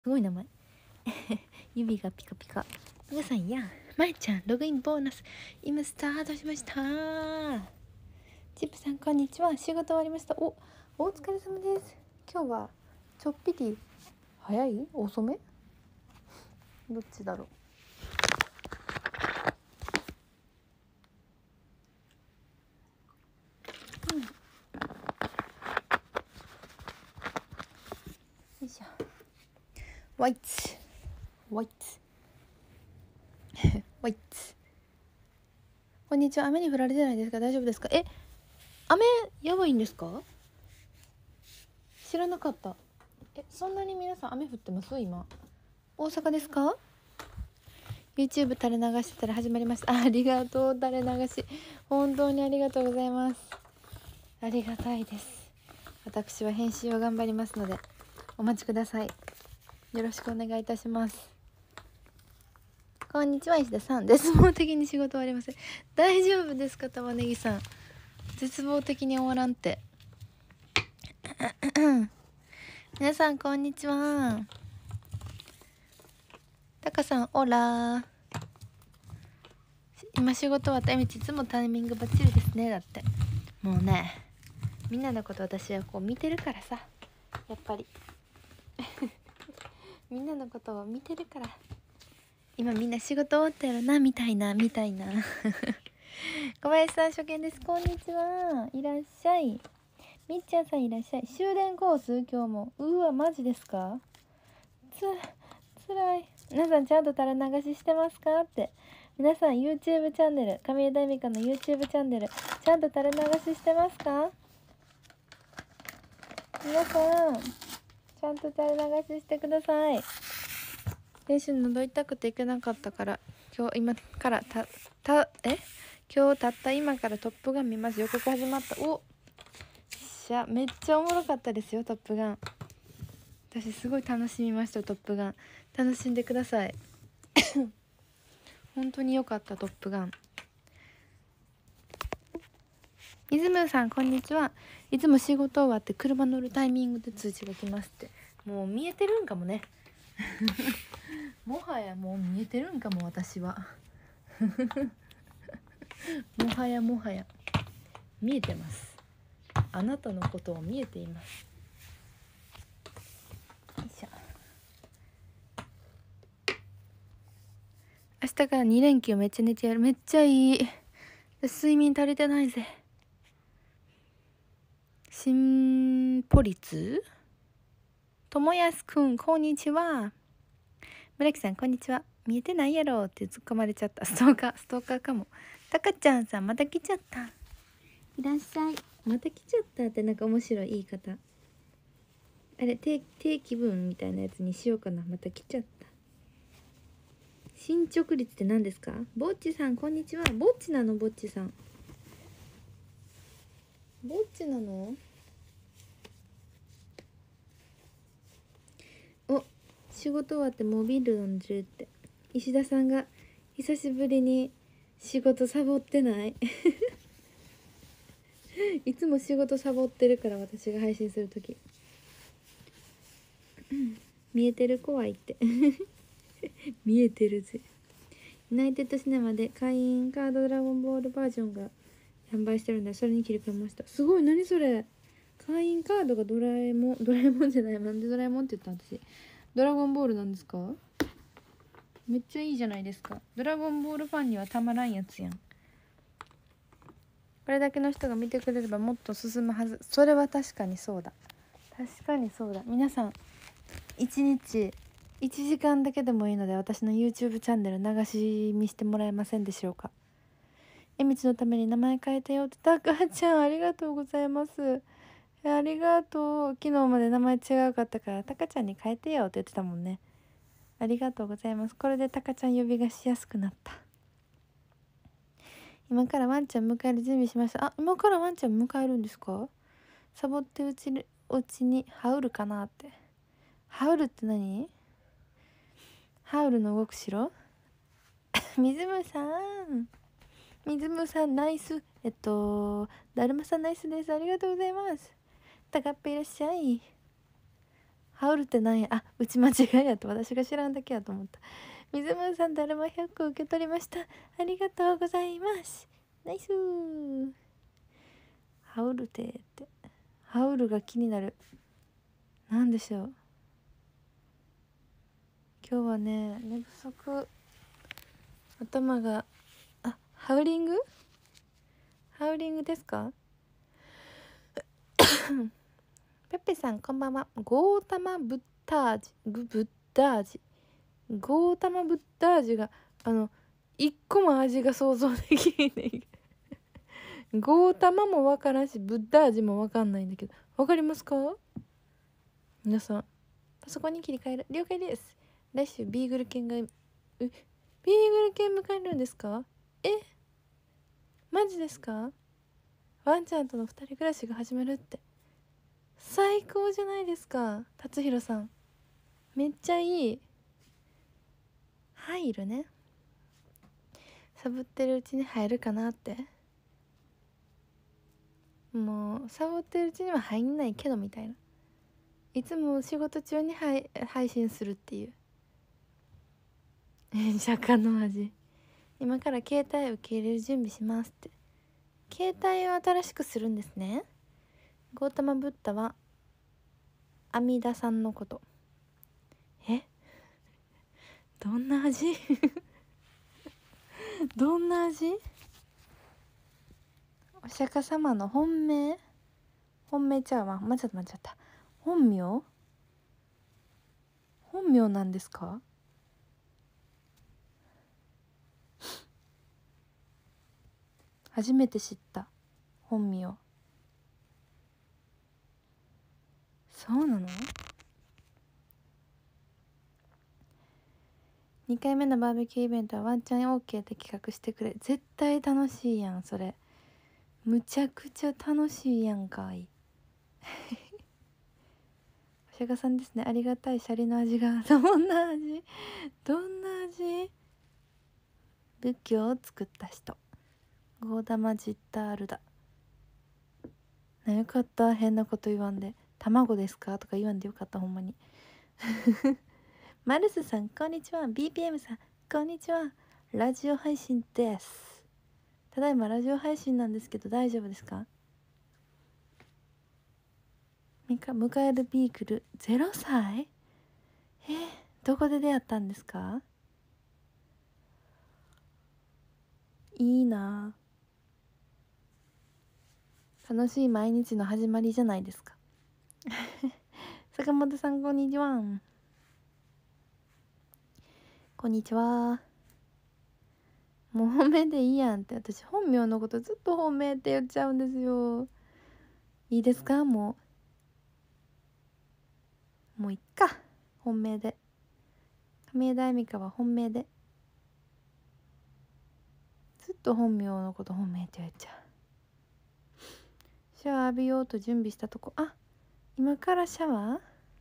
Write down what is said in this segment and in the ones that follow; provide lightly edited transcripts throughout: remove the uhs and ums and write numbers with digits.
すごい名前指がピカピカ。皆さんやまえちゃんログインボーナス今スタートしました。チップさんこんにちは。仕事終わりました。お疲れ様です。今日はちょっぴり早い遅めどっちだろう。よいしょ。ワイツワイツこんにちは。雨に降られてないですか？大丈夫ですか？雨やばいんですか？知らなかった。そんなに皆さん雨降ってます？今大阪ですか？ YouTube 垂れ流してたら始まりました。ありがとう。垂れ流し本当にありがとうございます。ありがたいです。私は編集を頑張りますのでお待ちください。よろしくお願いいたします。こんにちは石田さん。絶望的に仕事終わりません。大丈夫ですか玉ねぎさん。絶望的に終わらんって皆さんこんにちは。タカさんオラー。今仕事終わった。いつもタイミングバッチリですね。だってもうね、みんなのこと私はこう見てるからさ、やっぱりみんなのことを見てるから、今みんな仕事終わったやろなみたいな小林さん初見です。こんにちは。いらっしゃい。みっちゃんさんいらっしゃい。終電コース今日も。うわマジですか？つらい。皆さんちゃんと垂れ流ししてますかって。皆さん YouTube チャンネル、上枝恵美香の YouTube チャンネルちゃんと垂れ流ししてますか？皆さんちゃんと垂れ流ししてください。練習喉痛くていけなかったから、今日たった今からトップガン見ます。予告始まった。めっちゃおもろかったですよ。トップガン私すごい楽しみました。トップガン楽しんでください本当に良かった。トップガン。イズムさんこんにちは。いつも仕事終わって車乗るタイミングで通知が来ますって。もう見えてるんかもねもはやもう見えてるんかも私はもはや見えてます。あなたのことを見えています。よいしょ。明日から2連休めっちゃ寝てやる。めっちゃいい。睡眠足りてないぜ。新ポリツともやすくんこんにちは。村木さんこんにちは。見えてないやろって突っ込まれちゃった。ストーカーかも。たかちゃんさんまた来ちゃった。いらっしゃい。また来ちゃったってなんか面白い言い方。あれ定期分みたいなやつにしようかな。また来ちゃった。進捗率って何ですか？ぼっちさんこんにちは。ぼっちなの？ぼっちさんぼっちなの？仕事終わってもうビール飲んでるって。石田さんが久しぶりに仕事サボってないいつも仕事サボってるから、私が配信するとき見えてる怖いって見えてるぜ。ユナイテッドシネマで会員カードドラゴンボールバージョンが販売してるんで、それに切り替えました。すごい。何それ。会員カードがドラえもんじゃない。なんでドラえもんって言ったん？私ドラゴンボールなんですか？めっちゃいいじゃないですか。ドラゴンボールファンにはたまらんやつやん。これだけの人が見てくれればもっと進むはず。それは確かにそうだ。皆さん1日1時間だけでもいいので私の YouTube チャンネル流し見してもらえませんでしょうか。えみつのために名前変えたよって。たかちゃんありがとうございます。ありがとう。昨日まで名前違うかったからたかちゃんに変えてよって言ってたもんね。ありがとうございます。これでたかちゃん呼びがしやすくなった。今からワンちゃん迎える準備しました。今からワンちゃん迎えるんですか？サボってうちにハウルかなって。ハウルって何？ハウルの動く城水むさんナイス。だるまさんナイスです。ありがとうございます。たかっぺいらっしゃい。 ハウルってなんや、あ、打ち間違いやと私が知らんだけやと思った。水村さんだるま100個受け取りました。ありがとうございます。ナイスー。ハウルテって、ハウルが気になる。なんでしょう。今日はね、寝不足。頭が、あ、ハウリングですか？ペッペさんこんばんは。ゴータマブッダージゴータマブッダージが一個も味が想像できないゴータマもわからんしブッダージもわかんないんだけど、わかりますか皆さん？パソコンに切り替える。了解です。来週ビーグル犬がビーグル犬迎えるんですか？マジですか？ワンちゃんとの2人暮らしが始まるって、最高じゃないですか。達弘さんめっちゃいい。入るね。サボってるうちに入るかなって。もうサボってるうちには入んないけどみたいな。いつも仕事中に配信するっていう釈迦の味。今から携帯受け入れる準備しますって。携帯を新しくするんですね。ゴータマブッダは阿弥陀さんのこと。どんな味どんな味？お釈迦様の本命ちゃうわ。間違った本名なんですか？初めて知った。本名。そうなの？2回目のバーベキューイベントはワンチャン OK って企画してくれ。絶対楽しいやんそれ。むちゃくちゃ楽しいやんかいお釈迦さんですね。ありがたいシャリの味が。どんな味？仏教を作った人。ゴーダマジッタールだ。よかった。変なこと言わんで。卵ですかとか言わんでよかった。ほんまにマルスさんこんにちは。 BPM さんこんにちは。ラジオ配信です。ただいまラジオ配信なんですけど大丈夫ですか？迎えるビークル0歳？どこで出会ったんですか？いいな。楽しい毎日の始まりじゃないですか坂本さんこんにちは。こんにちは。もう本命でいいやんって。私本名のことずっと本命って言っちゃうんですよ。いいですか？もういっか。本命で。亀枝恵美香は本命で。ずっと本名のこと本命って言われちゃう。シャワー浴びようと準備したとこ。あ、今からシャワー？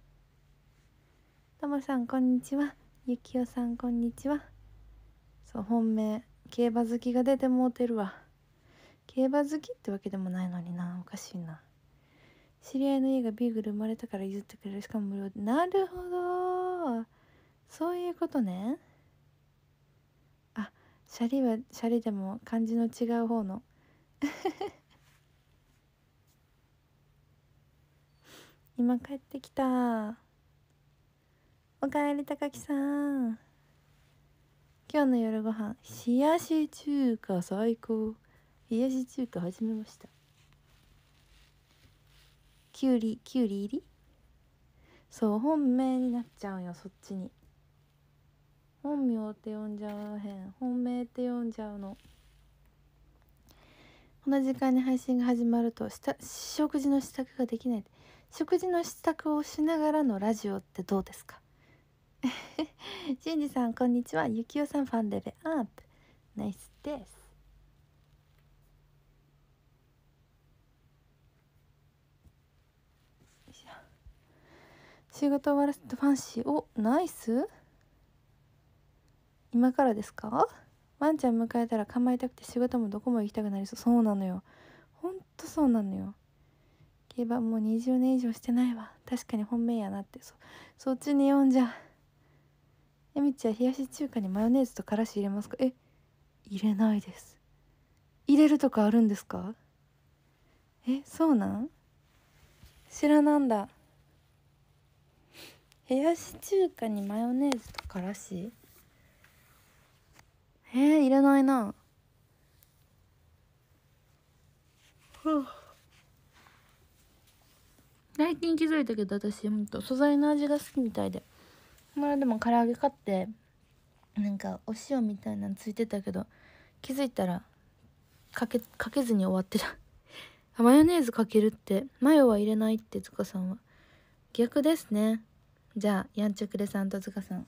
ともさんこんにちは。ゆきおさんこんにちは。そう、本命競馬好きが出てもうてるわ。競馬好きってわけでもないのにな。おかしいな。知り合いの家がビーグル生まれたから譲ってくれる。しかも無料で。なるほど、そういうことね。あ、シャリはシャリでも漢字の違う方の今帰ってきた。おかえり高木さん。今日の夜ご飯冷やし中華最高。冷やし中華始めました。きゅうり入り。そう、本命になっちゃうよ。そっちに本名って呼んじゃうへん。本命って呼んじゃうの。この時間に配信が始まると食事の支度ができない。食事の支度をしながらのラジオってどうですか？しんじさんこんにちは。ゆきおさんファンレベアップ。ナイスです。仕事終わらせてファンシー。お、ナイス。今からですか？ワンちゃん迎えたら構えたくて仕事もどこも行きたくなりそう。そうなのよ。ほんとそうなのよ。 競馬もう20年以上してないわ。確かに本命やなって。そっちに読んじゃ。えみちは冷やし中華にマヨネーズとからし入れますか？入れないです。入れるとかあるんですか？そうなん？知らなんだ。冷やし中華にマヨネーズとからし？入れないな。最近気づいたけど、私ほんと素材の味が好きみたいで、でも唐揚げ買ってなんかお塩みたいなのついてたけど、気づいたらかけずに終わってた。マヨネーズかけるって、マヨは入れないって塚さんは。逆ですね。じゃあやんちゃくれさんと塚さん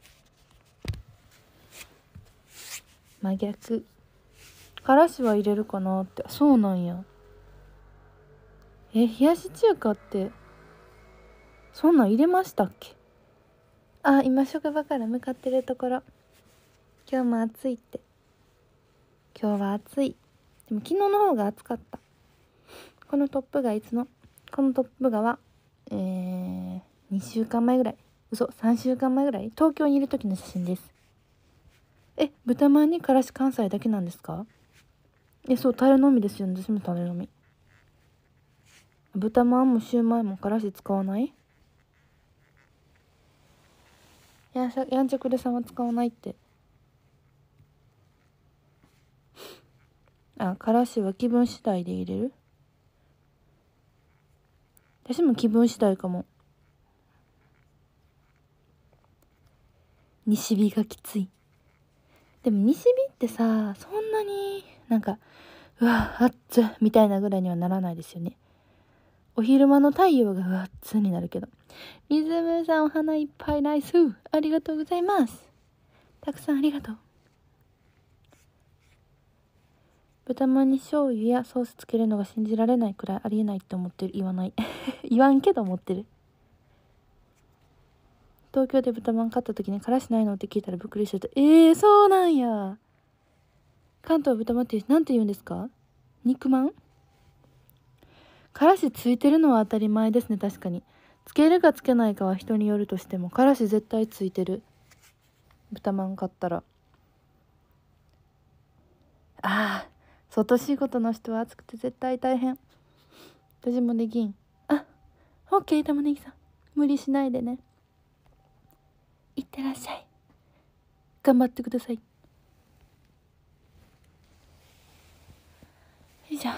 真逆。からしは入れるかなって。そうなんや。冷やし中華ってそんなん入れましたっけ？今職場から向かってるところ。今日も暑いって。今日は暑い。でも昨日の方が暑かった。このトップ画は2週間前ぐらい、3週間前ぐらい、東京にいる時の写真です。豚まんにからし関西だけなんですか？そう、タレのみですよね。私もタレのみ。豚まんもシューマイもからし使わない？やんちゃくれさんは使わないって。からしは気分次第で入れる？私も気分次第かも。西日がきつい。でも西日ってさ、そんなになんかうわっつみたいなぐらいにはならないですよね。お昼間の太陽がうわっつになるけど。水むさんお花いっぱいナイス、ありがとうございます。たくさんありがとう。豚まんに醤油やソースつけるのが信じられないくらいありえないって思ってる。言わない言わんけど思ってる。東京で豚まん買った時にからしないのって聞いたらびっくりしてた。そうなんや。関東豚まんってなんて言うんですか？肉まん？からしついてるのは当たり前ですね。確かにつけるかつけないかは人によるとしても、からし絶対ついてる。豚まん買ったら。外仕事の人は暑くて絶対大変。私もできん。オッケー、玉ねぎさん無理しないでね。いってらっしゃい。頑張ってください。よいしょ。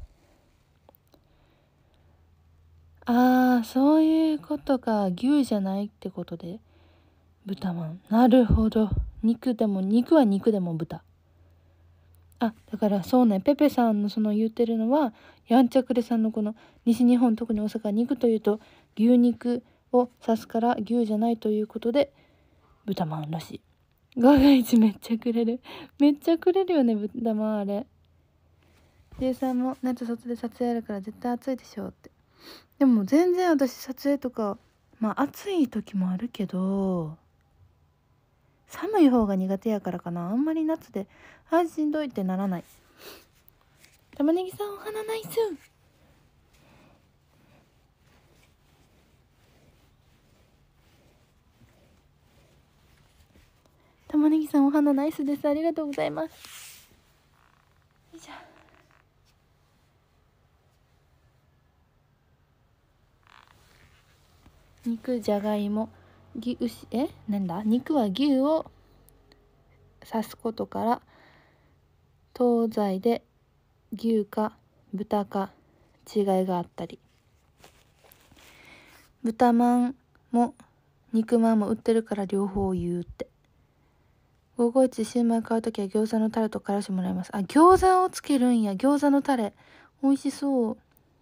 そういうことか。牛じゃないってことで豚まん。なるほど。肉は肉でも豚。だからそうね、ペペさんのその言ってるのは、やんちゃくれさんのこの西日本、特に大阪、肉というと牛肉を指すから牛じゃないということで豚まんらしい。5が1めっちゃくれる。めっちゃくれるよね、豚まんあれ。ジさんも夏外で撮影あるから絶対暑いでしょって。でも全然私撮影とか暑い時もあるけど、寒い方が苦手やからかな。あんまり夏でしんどいってならない。玉ねぎさんお花ナイス。玉ねぎさんお花ナイスです。ありがとうございます。よいしょ。肉、じゃがいも、肉は牛を刺すことから東西で牛か豚か違いがあったり、豚まんも肉まんも売ってるから両方言うって。551シューマイ買うときは餃子のタレとからしもらいます。餃子をつけるんや。餃子のタレ美味しそう。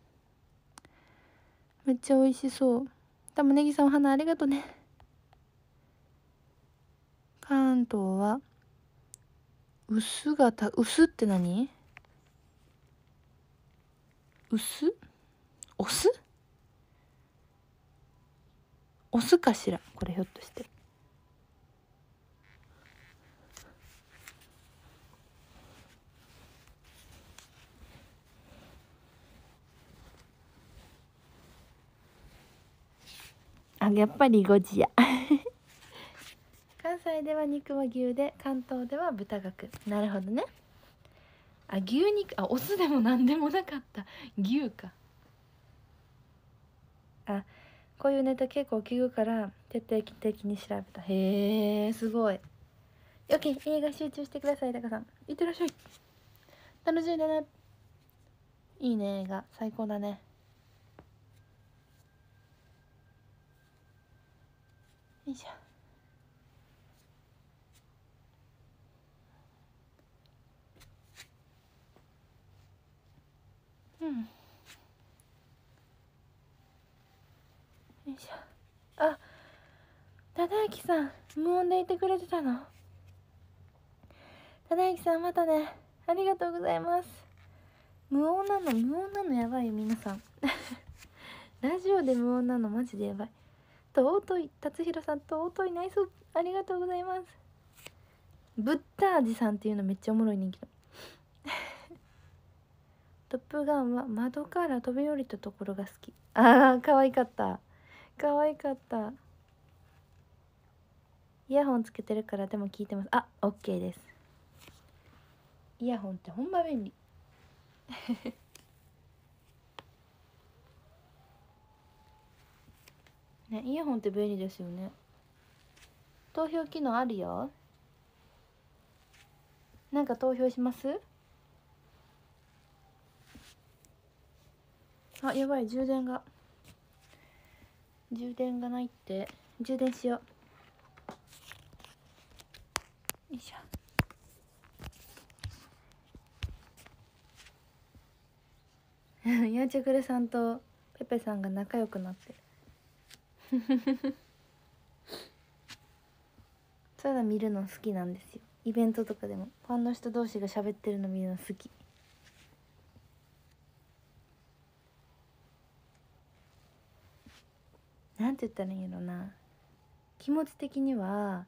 めっちゃ美味しそう。玉ねぎさんお花ありがとね。関東は薄って何？薄？お酢？お酢かしらこれ、ひょっとして。 あ、やっぱり5時や関西では肉は牛で、関東では豚が来る。なるほどね。あ、牛肉、あ、オスでも何でもなかった。牛か。あ、こういうネタ結構聞くから徹底的に調べた。へえ、すごい。オッケー、映画集中してください。タカさんいってらっしゃい。楽しんでね。いいね、映画最高だね。よいしょ。うん、よいしょ。あ、忠之さん無音でいてくれてたの。忠之さんまたね、ありがとうございます。無音なのやばいよ皆さんラジオで無音なのマジでやばい。尊い達弘さん、尊いナイス、ありがとうございます。ブッダージさんっていうのめっちゃおもろい人気のトップガンは窓から飛び降りたところが好き。あー、可愛かった、可愛かった。イヤホンつけてるからでも聞いてます。あ、オッケーです。イヤホンってほんま便利ね、イヤホンって便利ですよね。投票機能あるよ。なんか投票します？あ、やばい、充電がないって。充電しよう。よいしょやんちゃくれさんとペペさんが仲良くなってるそういうの見るの好きなんですよ。イベントとかでもファンの人同士が喋ってるの見るの好き。なんて言ったらいいんやろな、気持ち的には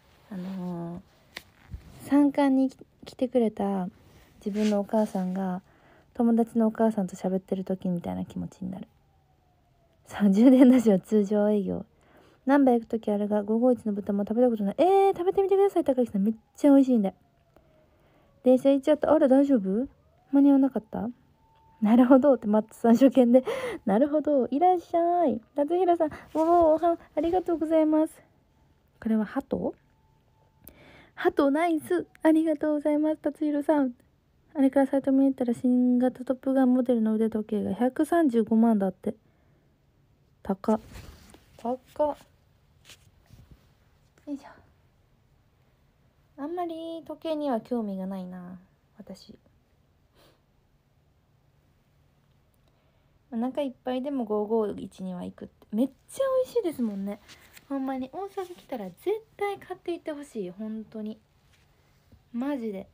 参観に来てくれた自分のお母さんが友達のお母さんと喋ってる時みたいな気持ちになる。さあ、充電なしは通常営業。何杯行く時あるが551の豚も食べたことない。食べてみてください。高木さんめっちゃ美味しいんで。電車行っちゃった。あれ大丈夫？間に合わなかった？なるほどってマットさん初見でなるほど、いらっしゃい達弘さん、おお、ありがとうございます。これはハトナイス、ありがとうございます達弘さん。あれからサイト見に行ったら新型トップガンモデルの腕時計が135万だって。高っ。よいしょ。あんまり時計には興味がないな私。お腹いっぱいでも551には行くってめっちゃ美味しいですもんね。ほんまに大阪来たら絶対買っていってほしい。本当にマジで。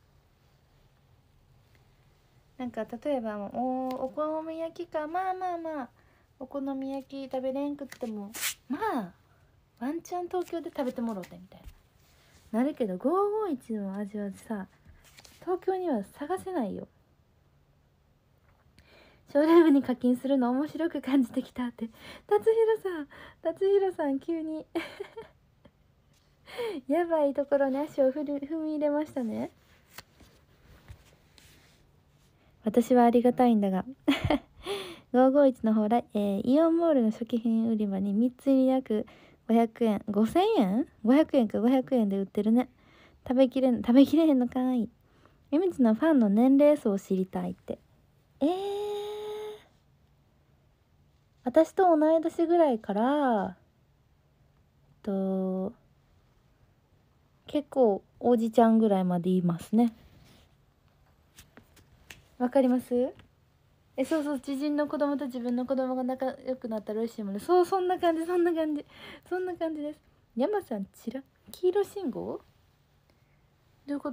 なんか例えばお好み焼きか、まあお好み焼き食べれんくってもまあワンチャン東京で食べてもろてみたいなるけど、551の味はさ東京には探せないよ。ショールームに課金するの面白く感じてきたって達弘さん急にやばいところに足を踏み入れましたね。私はありがたいんだが551の方来、イオンモールの初期品売り場に3つ入り約500円5000円500円か500円で売ってるね。食べきれへんのかい。えみつのファンの年齢層を知りたいって。私と同い年ぐらいから結構おじちゃんぐらいまで言いますね。わかります？そうそう、知人の子供と自分の子供が仲良くなったら嬉しいもんね。そう、そんな感じです。山さん黄色信号どういうこと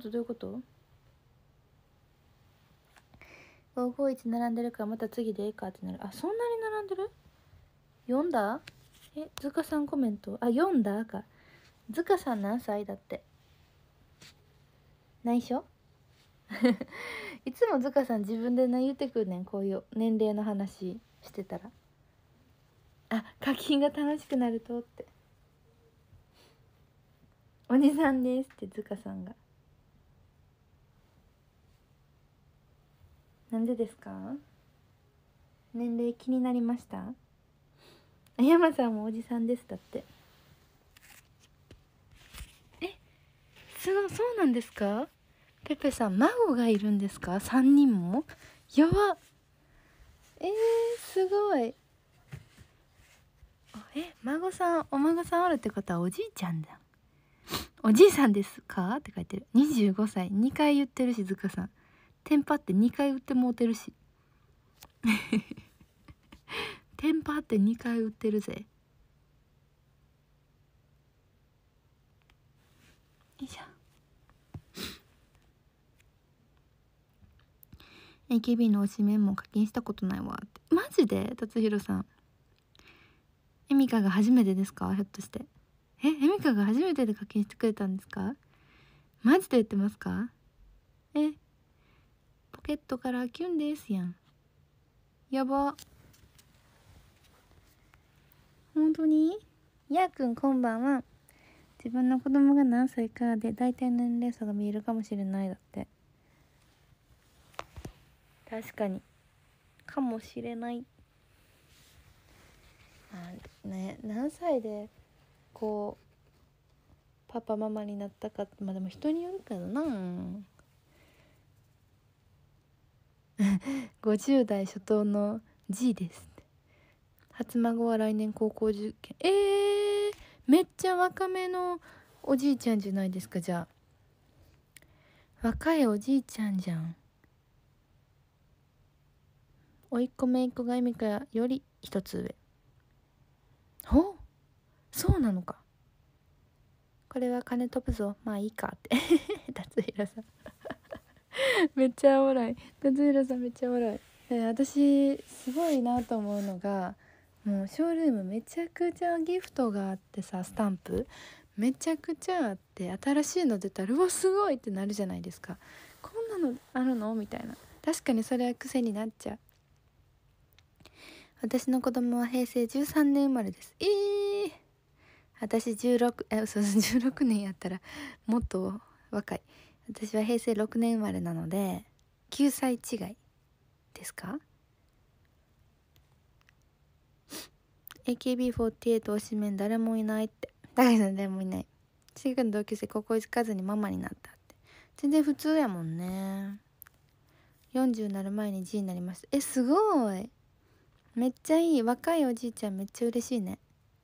551 並んでるからまた次でいいかってなる。あ、そんなに並んでる？読んだ？ズカさんコメント、読んだか。ズカさん何歳だって。内緒いつもズカさん自分で言ってくるねん、こういう年齢の話してたらあ、課金が楽しくなるとって。おじさんですってずかさんが。なんでですか？年齢気になりました？山さんもおじさんですだって。そうなんですか？ペペさん孫がいるんですか？3人も？やば。すごい。お孫さんあるってことはおじいちゃんだ。おじいさんですかって書いてる。25歳2回言ってるし、ずかさんテンパって2回売ってもうてるしテンパって2回売ってるぜ。よいしょ。 AKB の推しメンも課金したことないわって。マジで？達弘さん、エミカが初めてですか？ひょっとしてエミカが初めてで課金してくれたんですか？マジで言ってますか？ポケットからキュンですやん。やば。本当に？やーくんこんばんは。自分の子供が何歳かで大体年齢差が見えるかもしれないだって。確かにかもしれない。ね、何歳でこうパパママになったか、まあでも人によるけどな50代初頭の G ですって。初孫は来年高校受験。めっちゃ若めのおじいちゃんじゃないですか。じゃあ若いおじいちゃんじゃん。おいっ子めいっ子がエミカより一つ上。そうなのか。これは金飛ぶぞ、まあいいかって達弘さんめっちゃおもろい。達弘さんめっちゃおもろい。私すごいなと思うのが、もうショールームめちゃくちゃギフトがあってさ、スタンプめちゃくちゃあって、新しいの出たらうわすごいってなるじゃないですか。こんなのあるのみたいな。確かにそれは癖になっちゃう。私の子供は平成13年生まれです。私16年やったらもっと若い。私は平成6年生まれなので9歳違いですか？ AKB48 推しメン誰もいないって。高橋さん誰もいない。中学の同級生高校行かずにママになったって。全然普通やもんね。40になる前に G になりました。すごい。めっちゃいい。若いおじいちゃんめっちゃ嬉しいね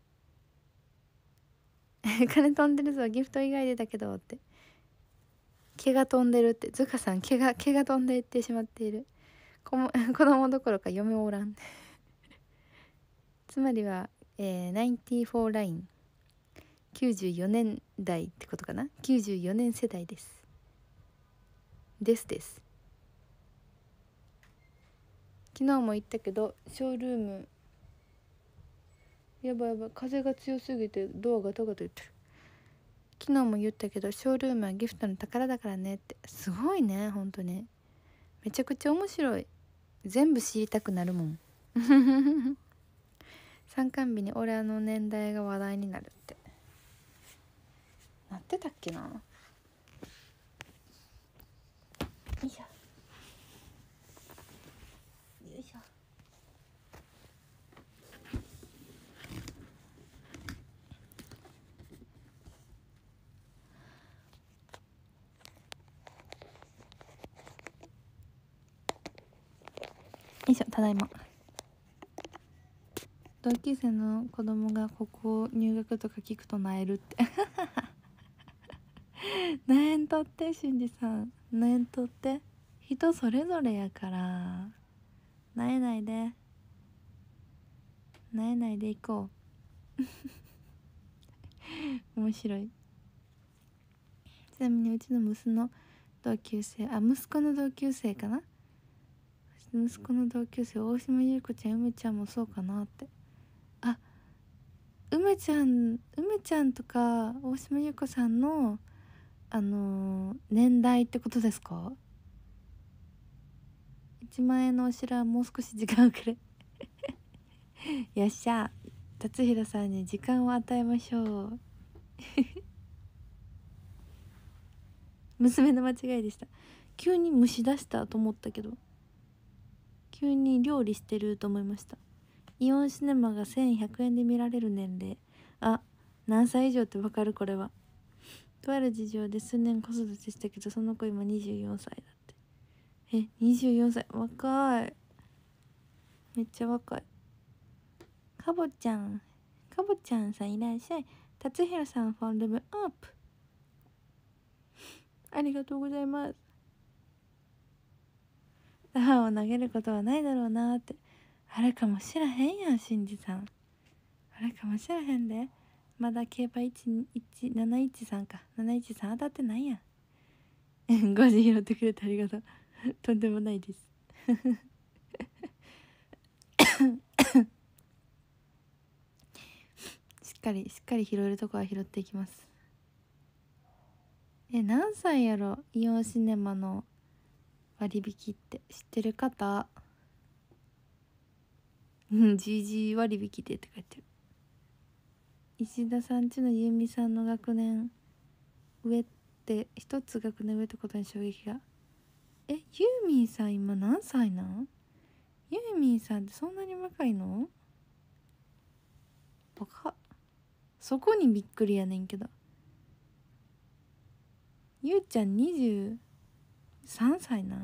金飛んでるぞ、ギフト以外でだけどって。毛が飛んでるって。ズカさん毛が飛んでいってしまっている。子供どころか嫁おらんつまりは、94ライン94年代ってことかな。94年世代です昨日も言ったけどショールームやばい風が強すぎてドアガタガタ言ってる。昨日も言ったけどショールームはギフトの宝だからねって。すごいね、ほんとね。めちゃくちゃ面白い。全部知りたくなるもん参観日に俺の年代が話題になるってなってたっけな。よいしょよいしょ。よいしょ。ただいま。同級生の子供がここ入学とか聞くとなえるってなえんとってしんじさん、なえんとって。人それぞれやからなえないでいこう面白い。ちなみにうちの息子の同級生かな。息子の同級生大島優子ちゃん、梅ちゃんもそうかなって。梅ちゃんとか大島優子さんの年代ってことですか？1万円のおしらはもう少し時間くれよっしゃ。 達弘さんに時間を与えましょう娘の間違いでした。急に虫出したと思ったけど、急に料理してると思いました。イオンシネマが1100円で見られる年齢。あ、何歳以上ってわかるこれは。とある事情で数年子育てしたけど、その子今24歳だって。え、24歳、若い。めっちゃ若い。かぼちゃんさんいらっしゃい。達弘さんフォンルームアップ。ありがとうございます。ダハを投げることはないだろうなって。あれかもしらへんやん、しんじさん。あれかもしらへんで。まだ競馬713か。713当たってないやん。5時拾ってくれてありがとう。とんでもないです。しっかり拾えるとこは拾っていきます。何歳やろ、イオンシネマの割引って知ってる方。GG 割引でって書いてる。石田さんちのゆみさんの学年上って一つ学年上ってことに衝撃が。ユーミンさん今何歳なん？ユーミンさんってそんなに若いの？若っ。そこにびっくりやねんけど。ゆうちゃん23歳なん？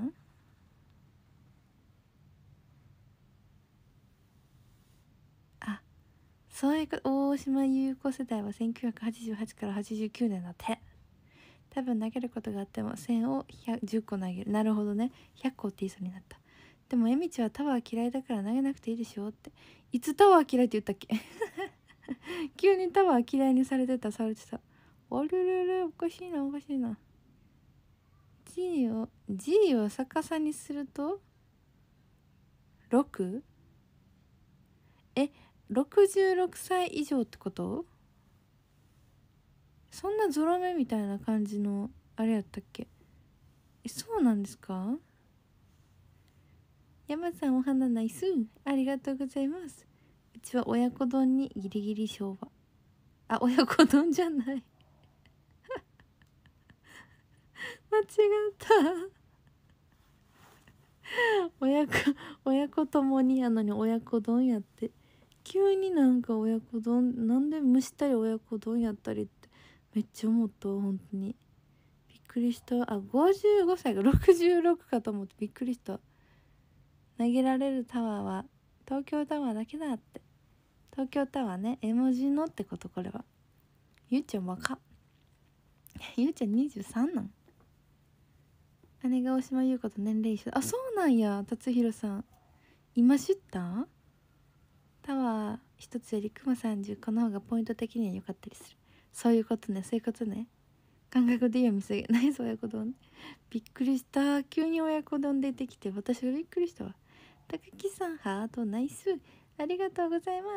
あ、そういうこと。大島優子世代は1988から89年だって。多分投げることがあっても1000を10個投げる。なるほどね。100個って言いそうになった。でもえみちはタワー嫌いだから投げなくていいでしょって。いつタワー嫌いって言ったっけ急にタワー嫌いにされてた。あれれれ、おかしいな。G を逆さにすると 6？ 66歳以上ってこと？そんなゾロ目みたいな感じのあれやったっけ？そうなんですか？山さんお花ナイス、ありがとうございます。うちは親子丼にギリギリ昭和。あ、親子丼じゃない間違った親子ともにやのに親子丼やって。急になんか親子丼なんで蒸したり親子丼やったりってめっちゃ思ったわ。本当にびっくりした。あ、55歳が66かと思ってびっくりした。投げられるタワーは東京タワーだけだって。東京タワーね、絵文字のってこと。これはゆうちゃん若っゆうちゃん23なん。姉が大島優子と年齢一緒。あ、そうなんや。達弘さん今知った？タワー一つよりクマ30この方がポイント的には良かったりする。そういうことね。感覚で読みすぎないぞ親子丼。びっくりした。急に親子丼出てきて私がびっくりしたわ。高木さんハートナイス、ありがとうございます。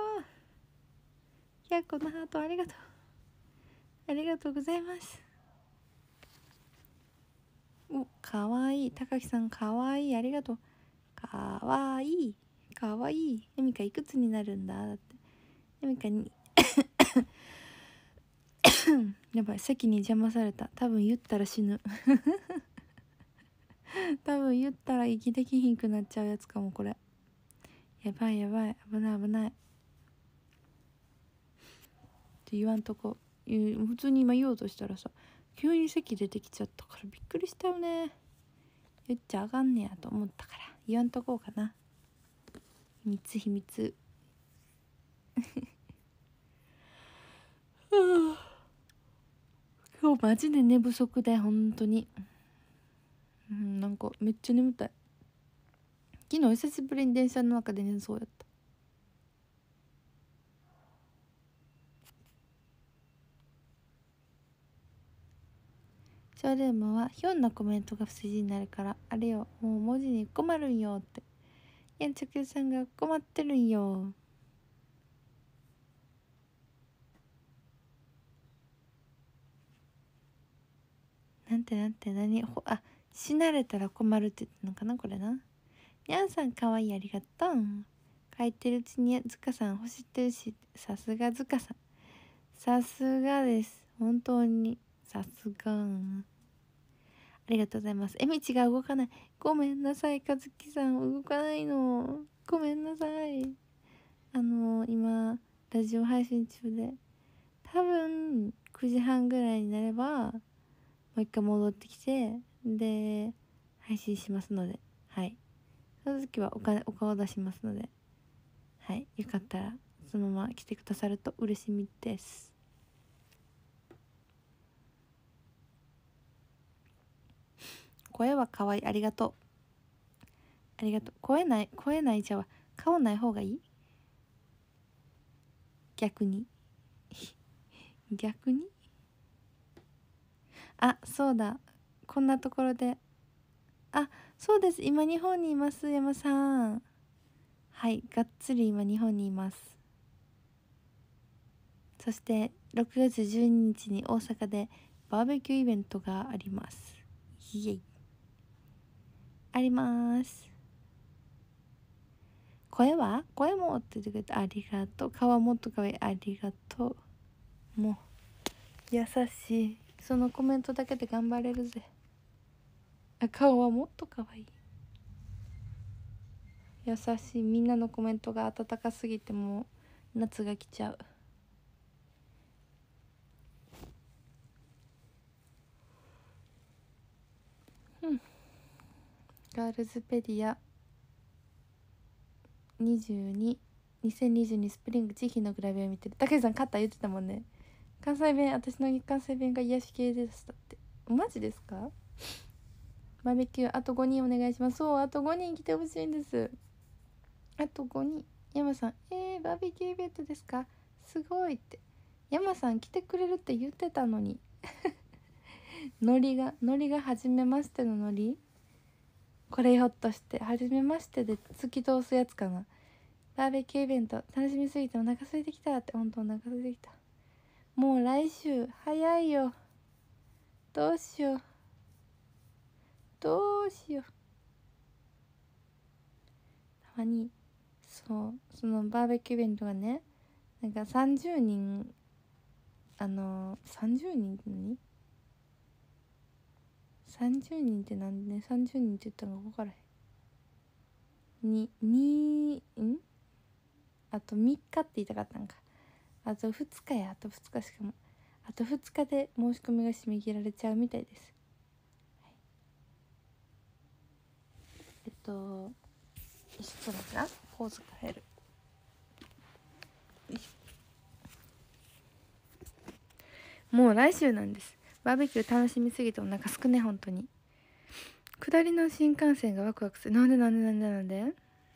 ひゃこのハートありがとうございます。お、かわいい。高木さんかわいい、ありがとう。かわいいエミカいくつになるんだ。だってエミカにやばい、席に邪魔された。多分言ったら死ぬ多分言ったら息できひんくなっちゃうやつかもこれ。やばい、危ないって言わんとこ。普通に今言おうとしたらさ、急に席出てきちゃったからびっくりしたよね。言っちゃあかんねやと思ったから言わんとこうかな。秘密今日マジで寝不足で本当に。なんかめっちゃ眠たい。昨日久しぶりに電車の中で寝そうやった。ショールームはひょんなコメントが不筋になるからあれよ、もう文字に困るんよって。やんちゃくさんが困ってるんよ。なんて何死なれたら困るって言ったのかなこれな。にゃんさんかわいい、ありがとう。 書いてるうちにずかさん欲してるし、さすがずかさん、さすがです、本当にさすが。ありがとうございます。みちが動かない、ごめんなさい。かずきさん動かないの、ごめんなさい。今ラジオ配信中で、多分9時半ぐらいになればもう一回戻ってきて、で配信しますので、はい、その時はお顔出しますので、はい、よかったらそのまま来てくださると嬉しみです。声は可愛い、ありがとう、ありがとう。声ないじゃあ顔ない方がいい、逆に逆に。あ、そうだ、こんなところで、あ、そうです、今日本にいます、山さん。はい、がっつり今日本にいます。そして6月12日に大阪でバーベキューイベントがあります。イエイ、あります。声もって言ってくれてありがとう。顔もっとかわいい、ありがとう。もう優しい、そのコメントだけで頑張れるぜ。顔はもっとかわいい、優しい。みんなのコメントが温かすぎてもう夏が来ちゃう。ガールズペディア2022スプリング地域のグラビアを見てる。たけしさん勝った言ってたもんね。関西弁、私の関西弁が癒し系でしたって。マジですか？バーベキューあと5人お願いします。そう、あと5人来てほしいんです。あと5人。山さん、バーベキューイベントですか？すごいって。山さん来てくれるって言ってたのに。ノリが初めましてのノリ。これひょっとして初めましてで突き通すやつかな。バーベキューイベント楽しみすぎてお腹空いてきたって。ほんとお腹空いてきた。もう来週早いよ。どうしようたまにそのバーベキューイベントがね、なんか30人30人って何？30人ってなんでね、30人って言ったのか分からへん。あと3日って言いたかったんか。あと2日や、あと2日しかも。あと2日で申し込みが締め切られちゃうみたいです。はい、ちょっとだけな、ポーズが入る。もう来週なんです。バーベキュー楽しみすぎてお腹すくね、本当に。下りの新幹線がワクワクする。なんで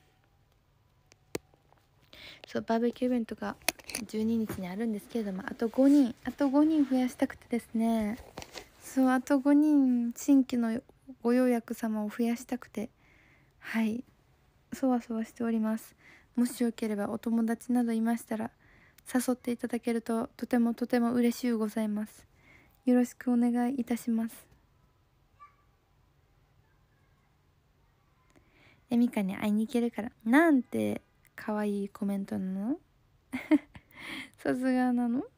そう、バーベキューイベントが12日にあるんですけれども、あと5人増やしたくてですね。そう、あと5人新規のご予約様を増やしたくて、はい、そわそわしております。もしよければお友達などいましたら誘っていただけるととても嬉しゅうございます。よろしくお願いいたします。エミカに会いに行けるから、なんて可愛いコメントなの。さすがなの。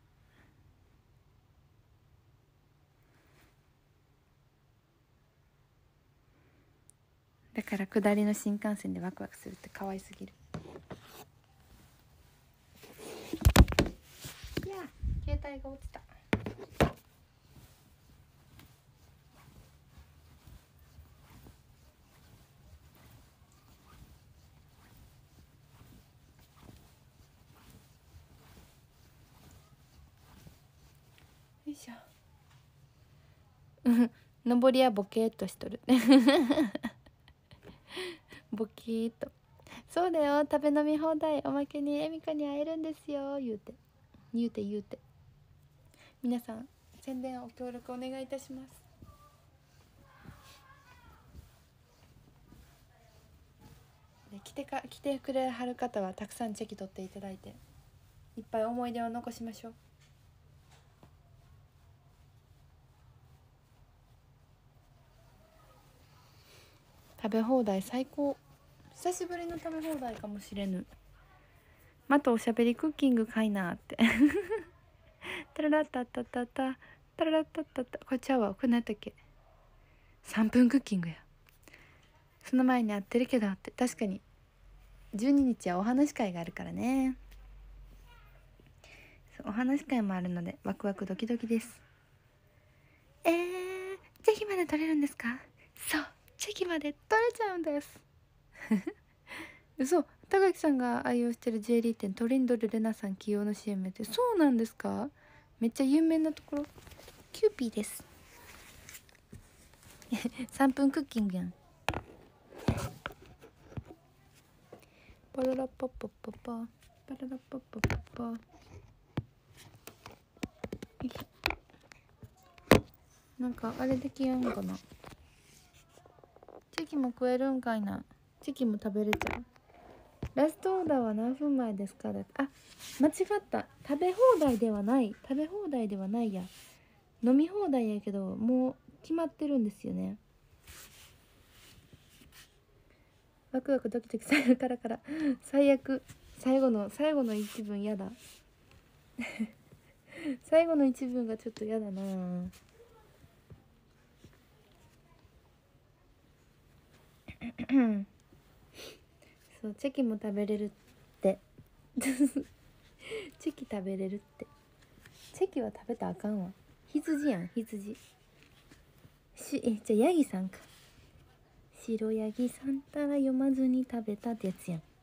だから下りの新幹線でワクワクするって可愛すぎる。いや、携帯が落ちた。よいしょ。上りはボケーっとしとる。ボキーっと。そうだよ、食べ飲み放題、おまけにエミカに会えるんですよ、言うて皆さん宣伝お協力お願いいたします。で来てくれはる方はたくさんチェキ取っていただいて、いっぱい思い出を残しましょう。食べ放題最高久しぶりの食べ放題かもしれぬ。またおしゃべりクッキングかいなってタララッタッタッタッタタララッタッタッタ。これちゃうわ、これ何やったっけ。3分クッキングや。その前に会ってるけどって。確かに12日はお話会があるからね。そう、お話会もあるのでワクワクドキドキです。チェキまで取れるんですか。そう、チェキまで取れちゃうんです嘘、高木さんが愛用してるジュエリー店トリンドルレナさん起用の CM ってそうなんですか。めっちゃ有名なところ。キューピーです3分クッキングやん。パララッパッパッパッパパララッパッパッパッパ。よいしょ。なんかあれできやんかな。チェキも食えるんかいな。チェキも食べれちゃう。ラストオーダーは何分前ですか。だって、あ、間違った。食べ放題ではない。食べ放題ではないや。飲み放題やけどもう決まってるんですよね。ワクワクドキドキ最後から最悪。最後の一文やだ最後の一文がちょっとやだな。そう、チェキも食べれるってチェキ食べれるって。チェキは食べたらあかんわ。羊やん、羊。じゃあヤギさんか。白ヤギさんたら読まずに食べたってやつやん。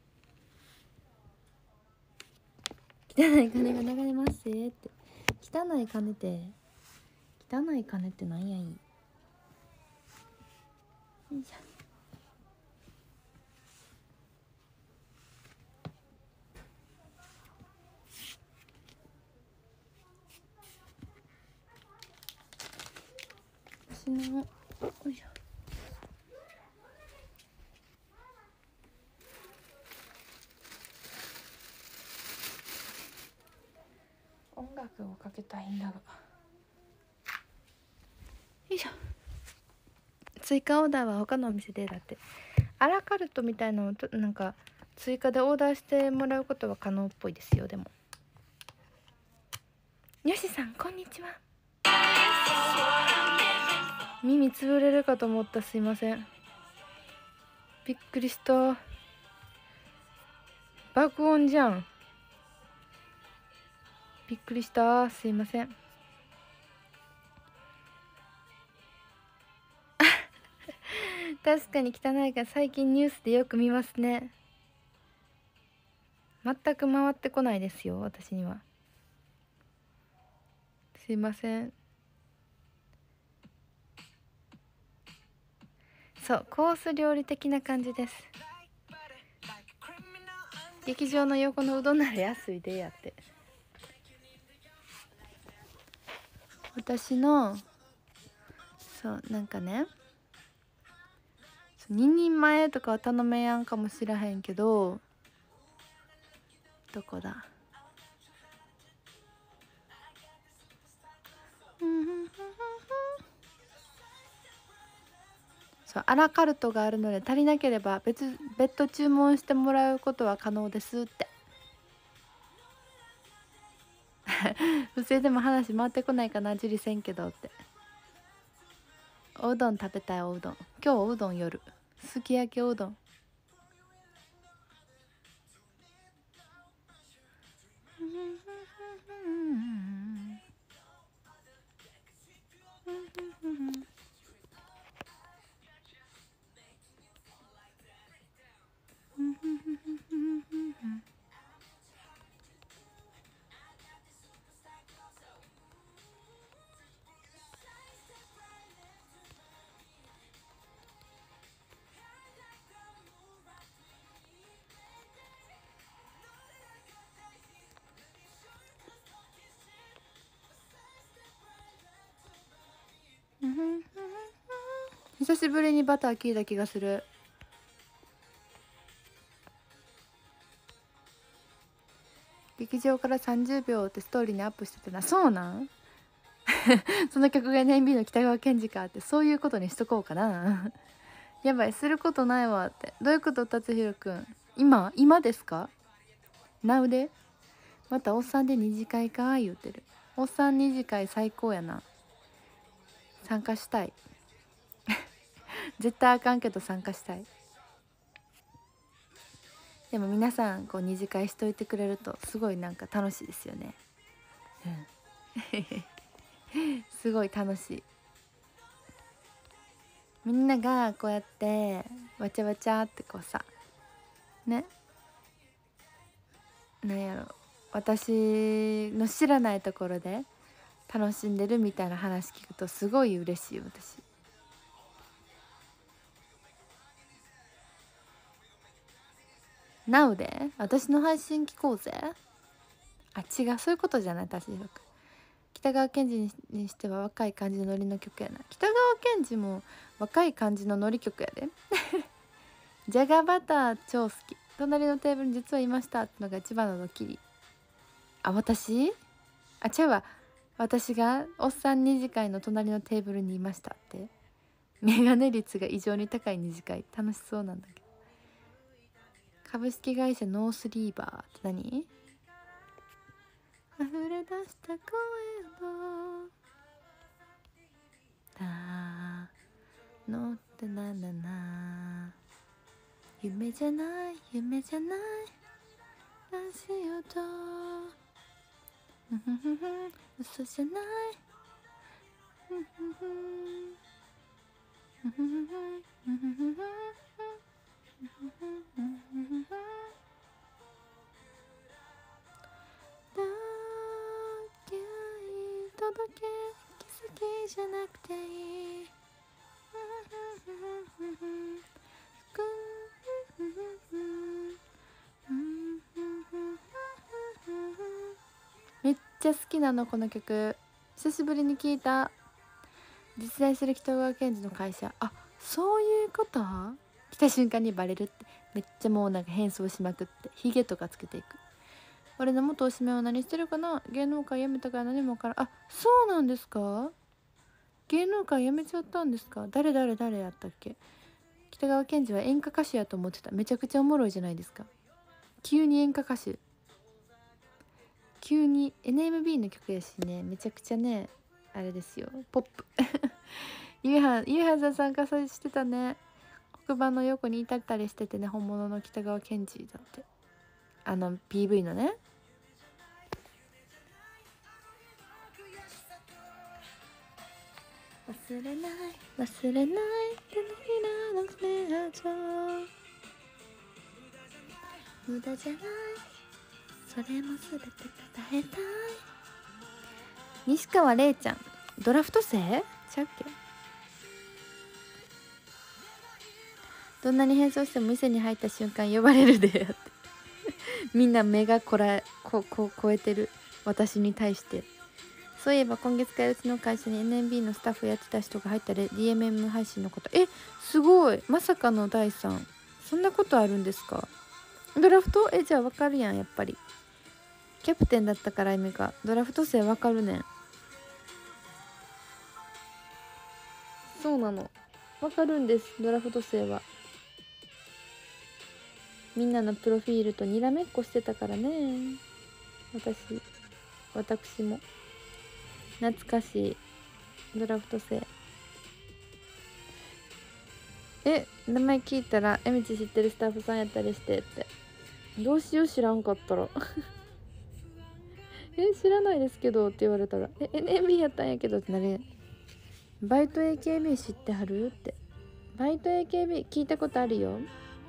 汚い金が流れますって。汚い金ってなんやい。よいしょ。私のよいしょ。音楽をかけたいんだが。よいしょ。追加オーダーは他のお店でだって。アラカルトみたいなのをなんか追加でオーダーしてもらうことは可能っぽいですよ。でもよしさんこんにちは。耳つぶれるかと思った。すいません、びっくりした。爆音じゃん。びっくりした。すいません確かに汚いから最近ニュースでよく見ますね。全く回ってこないですよ私には。すいません。そうコース料理的な感じです。劇場の横のうどんなら安いでやって。私のそうなんかね、2人前とかは頼めやんかもしらへんけど、どこだ。そうアラカルトがあるので足りなければ別途注文してもらうことは可能ですって不正でも話回ってこないかな。受理せんけどって。おうどん食べたい。おうどん今日おうどん夜すき焼きおうどん久しぶりにバター効いた気がする。劇場から30秒ってストーリーにアップしてたな。そうなんその曲が NMB の北川賢治かって。そういうことにしとこうかなやばい、することないわって。どういうこと？達弘くん、今ですか？ Now でまたおっさんで二次会か言うてる。おっさん二次会最高やな。参加したい。絶対あかんけど参加したい。でも皆さんこう二次会しといてくれるとすごいなんか楽しいですよね。すごい楽しい。みんながこうやってわちゃわちゃってこうさね、なんやろ、私の知らないところで楽しんでるみたいな話聞くとすごい嬉しい。私Now で私の配信聞こうぜ。あ、違う、そういうことじゃない。達弘くん、北川賢治にしては若い感じのノリの曲やな。北川賢治も若い感じのノリ曲やで。ジャガバター超好き。隣のテーブルに実はいましたってのが一番のドッキリ。あ、私？あ、違うわ。私がおっさん二次会の隣のテーブルにいましたって。メガネ率が異常に高い二次会、楽しそうなんだけど。株式会社ノースリーバーって何？溢れ出した声をだのってなんだな、夢じゃない夢じゃない足音嘘じゃない届け奇跡じゃなくていいめっちゃ好きなのこの曲。久しぶりに聞いた。実在する北川賢治の会社。あ、そういうこと？来た瞬間にバレるって。めっちゃもうなんか変装しまくってヒゲとかつけていく。俺の元おしめは何してるかな。芸能界辞めたから何もからん。あ、そうなんですか。芸能界辞めちゃったんですか。誰やったっけ。北川賢治は演歌歌手やと思ってた。めちゃくちゃおもろいじゃないですか。急に演歌歌手、急に NMB の曲やしね、めちゃくちゃねあれですよ、ポップ。ゆいはさん参加してたね。黒板の横にいたりしててね、本物の北川賢治だって。あの PV のね。忘れない手のひらの目情、無駄じゃないそれもすべて伝えたい。西川玲ちゃん、ドラフト生ちゃうっけ。どんなに変装しても店に入った瞬間呼ばれるでって。みんな目が超えてる私に対して。そういえば今月からうちの会社に NMB のスタッフやってた人が入ったDMM 配信のこと。すごい、まさかの第3。そんなことあるんですか。ドラフトじゃあ分かるやん。やっぱりキャプテンだったから。意味がドラフト生分かるねん。そうなの、分かるんです。ドラフト生はみんなのプロフィールとにらめっこしてたからね。私も懐かしいドラフト生。名前聞いたらえみち知ってるスタッフさんやったりしてって。どうしよう、知らんかったら。知らないですけどって言われたらNMB やったんやけどってなる。バイト AKB 知ってはるって。バイト AKB 聞いたことあるよ。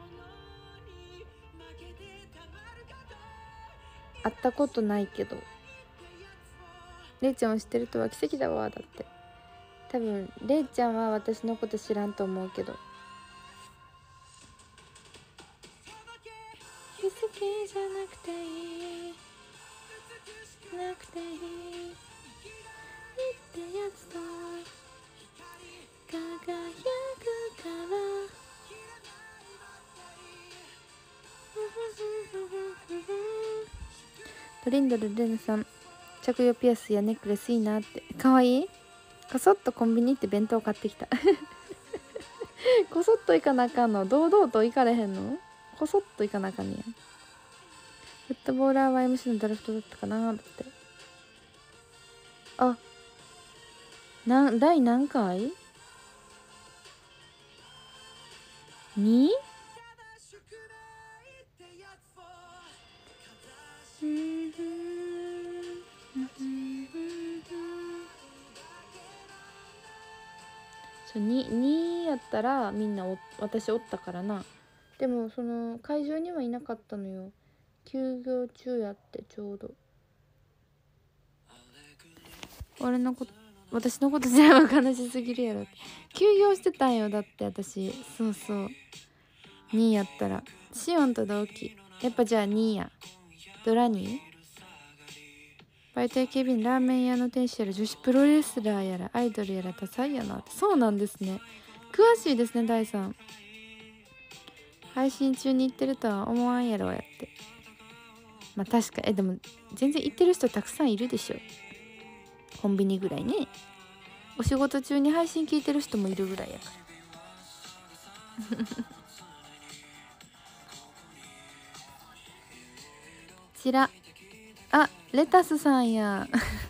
会ったことないけど、れいちゃんを知ってるとは奇跡だわ。だって多分れいちゃんは私のこと知らんと思うけど。奇跡じゃなくていいなくていいってやつと輝くからトリンドルルネさん、着用ピアスやネックレスいいなって。かわいい。こそっとコンビニ行って弁当買ってきた。 こそっといかなあかんの？堂々といかれへんの？こそっといかなあかんねや。フットボーラーは MC のドラフトだったかな。だってあ、第何回 2？ そう、2やったらみんな私おったからな。でもその会場にはいなかったのよ。休業中やって。ちょうど私のことじゃ悲しすぎるやろ。休業してたんよ。だって私。そうそう、2やったらシオンと同期。やっぱじゃあ2や。ドラニーバイトや警備員、ラーメン屋の店主やら女子プロレスラーやらアイドルやら多彩やな。そうなんですね。詳しいですね。第3配信中に行ってるとは思わんやろやって。まあ確かでも全然行ってる人たくさんいるでしょ。コンビニぐらいね。お仕事中に配信聞いてる人もいるぐらいやからちらレタスさんや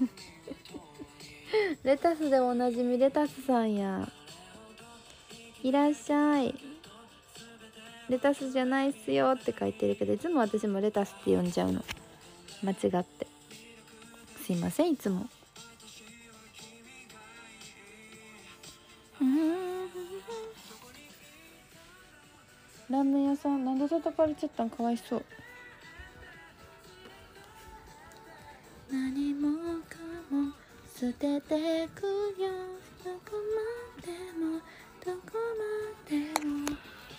レタスでおなじみレタスさんや。いらっしゃい。レタスじゃないっすよって書いてるけど、いつも私もレタスって呼んじゃうの、間違って。すいません、いつも。ラーメン屋さんなんで叩かれちゃったん？かわいそう。何もかも捨ててくよ、どこまでもどこまでも。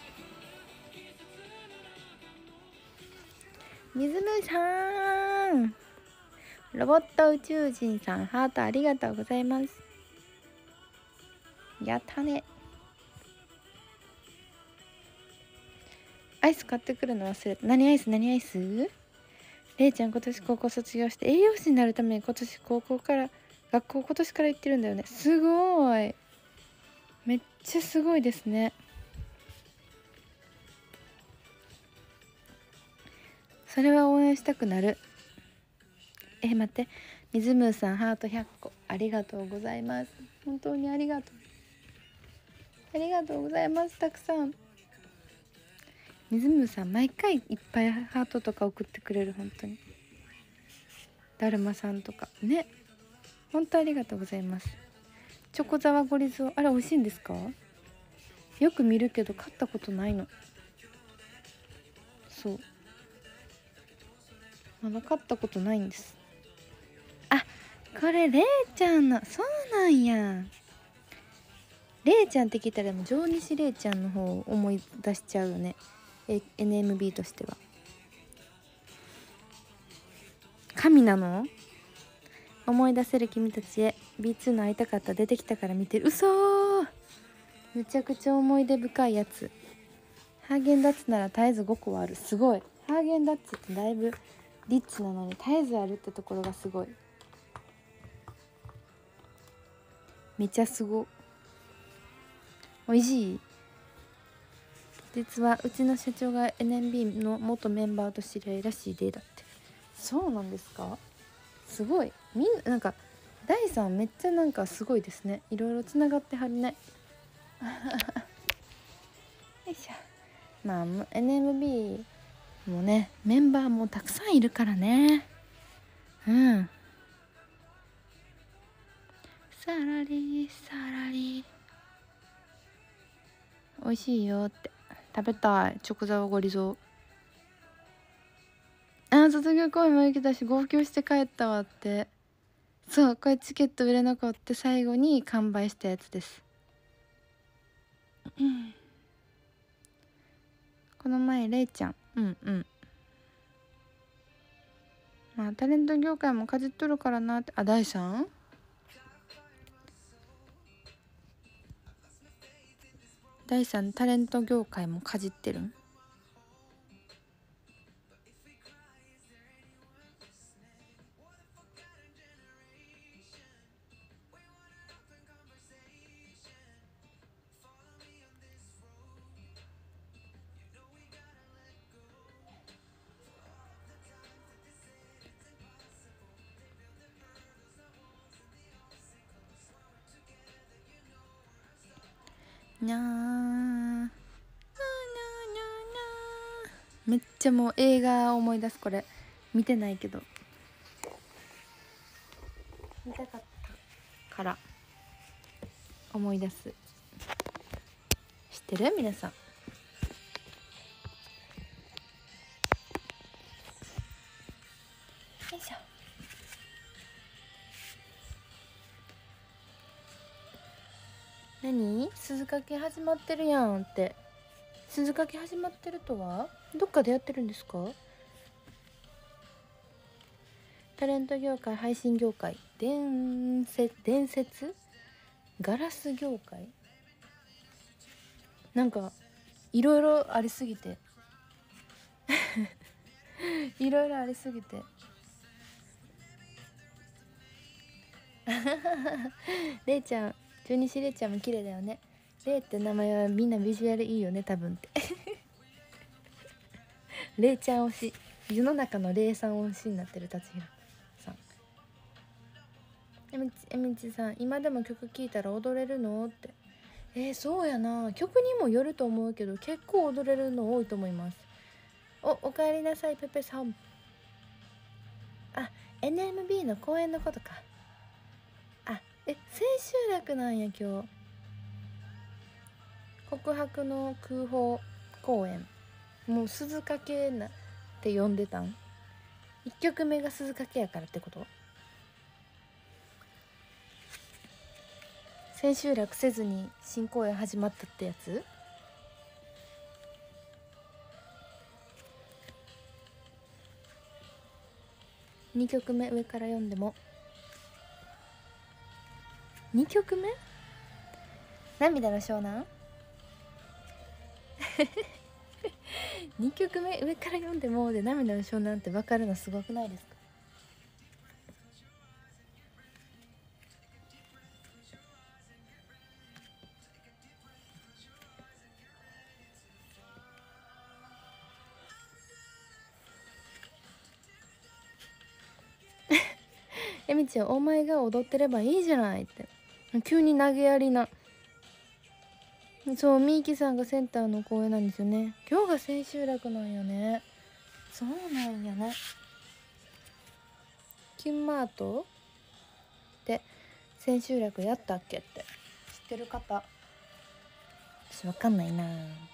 みずむさん、ロボット宇宙人さん、ハートありがとうございます。やったね。アイス買ってくるの忘れた。何アイス？何アイス？れいちゃん今年高校卒業して栄養士になるために学校今年から行ってるんだよね。すごい、めっちゃすごいですね。それは応援したくなる。待って、みずむーさんハート100個ありがとうございます。本当にありがとうございます。たくさん。みずむーさん毎回いっぱいハートとか送ってくれる。本当にだるまさんとかね、本当ありがとうございます。チョコザワゴリゾー、あれ美味しいんですか？よく見るけど買ったことないの。そう、まだ買ったことないんです。これれいちゃんの、そうなんや。れいちゃんって聞いたら上西れいちゃんの方を思い出しちゃうよね。NMB としては神なの？思い出せる君たちへ B2 の会いたかった出てきたから見てる。嘘ー、めちゃくちゃ思い出深いやつ。ハーゲンダッツなら絶えず5個はある。すごい。ハーゲンダッツってだいぶリッチなのに絶えずあるってところがすごい。めちゃすご。おいしい。実はうちの社長が NMB の元メンバーと知り合いらしいで。だって。そうなんですか？すごい。みんななんか第3めっちゃなんかすごいですね。いろいろつながってはるねよいしょ。まあ NMB もねメンバーもたくさんいるからね。サラリーサラリー美味しいよって。食べたい。チョコザワゴリゾー。卒業公演も行けたし号泣して帰ったわって。そう、これチケット売れ残って最後に完売したやつです。この前れいちゃんまあタレント業界もかじっとるからなって。第3タレント業界もかじってるん？ にゃーにゃーにゃーにゃーめっちゃもう映画思い出す。これ見てないけど見たかったから思い出す。知ってる皆さん。よいしょ。何？鈴掛け始まってるやんって。鈴掛け始まってるとはどっかでやってるんですか？タレント業界、配信業界、伝説ガラス業界、なんかいろいろありすぎていろいろありすぎてれいちゃん、中西れいちゃんも綺麗だよね。れいって名前はみんなビジュアルいいよね多分ってれいちゃん推し、世の中のれいさん推しになってる達弘さん。えみちさん、今でも曲聴いたら踊れるのって。そうやな、曲にもよると思うけど結構踊れるの多いと思います。おかえりなさいペペさん。あ、 NMB の公演のことか。あ、千秋楽なんや今日。告白の空砲公演、もう鈴掛けなって呼んでたん。1曲目が鈴掛けやからってこと？千秋楽せずに新公演始まったってやつ。2曲目上から読んでも。2曲目涙の湘南2曲目上から読んでもで涙の湘南って分かるのすごくないですか？えみちはお前が踊ってればいいじゃないって。急に投げやりな。そう、みーきさんがセンターの公演なんですよね。今日が千秋楽なんよね。そうなんやね。キュンマートで千秋楽やったっけって知ってる方。私わかんないな。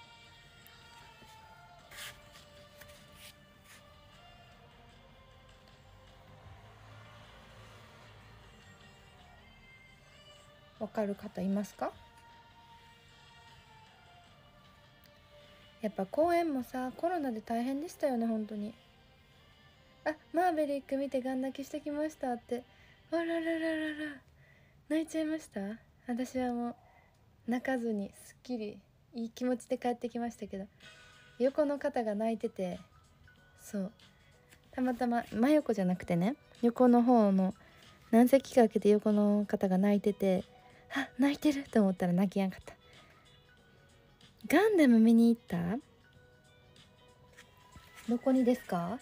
わかる方いますか？やっぱ公演もさ、コロナで大変でしたよね本当に。あ、マーベリック見てガン泣きしてきましたって。あららららら、泣いちゃいました。私はもう泣かずにすっきりいい気持ちで帰ってきましたけど、横の方が泣いてて、そうたまたま真横じゃなくてね、横の方の何席か空けて横の方が泣いてて、あ、泣いてると思ったら泣きやんかった。ガンダム見に行った？どこにですか？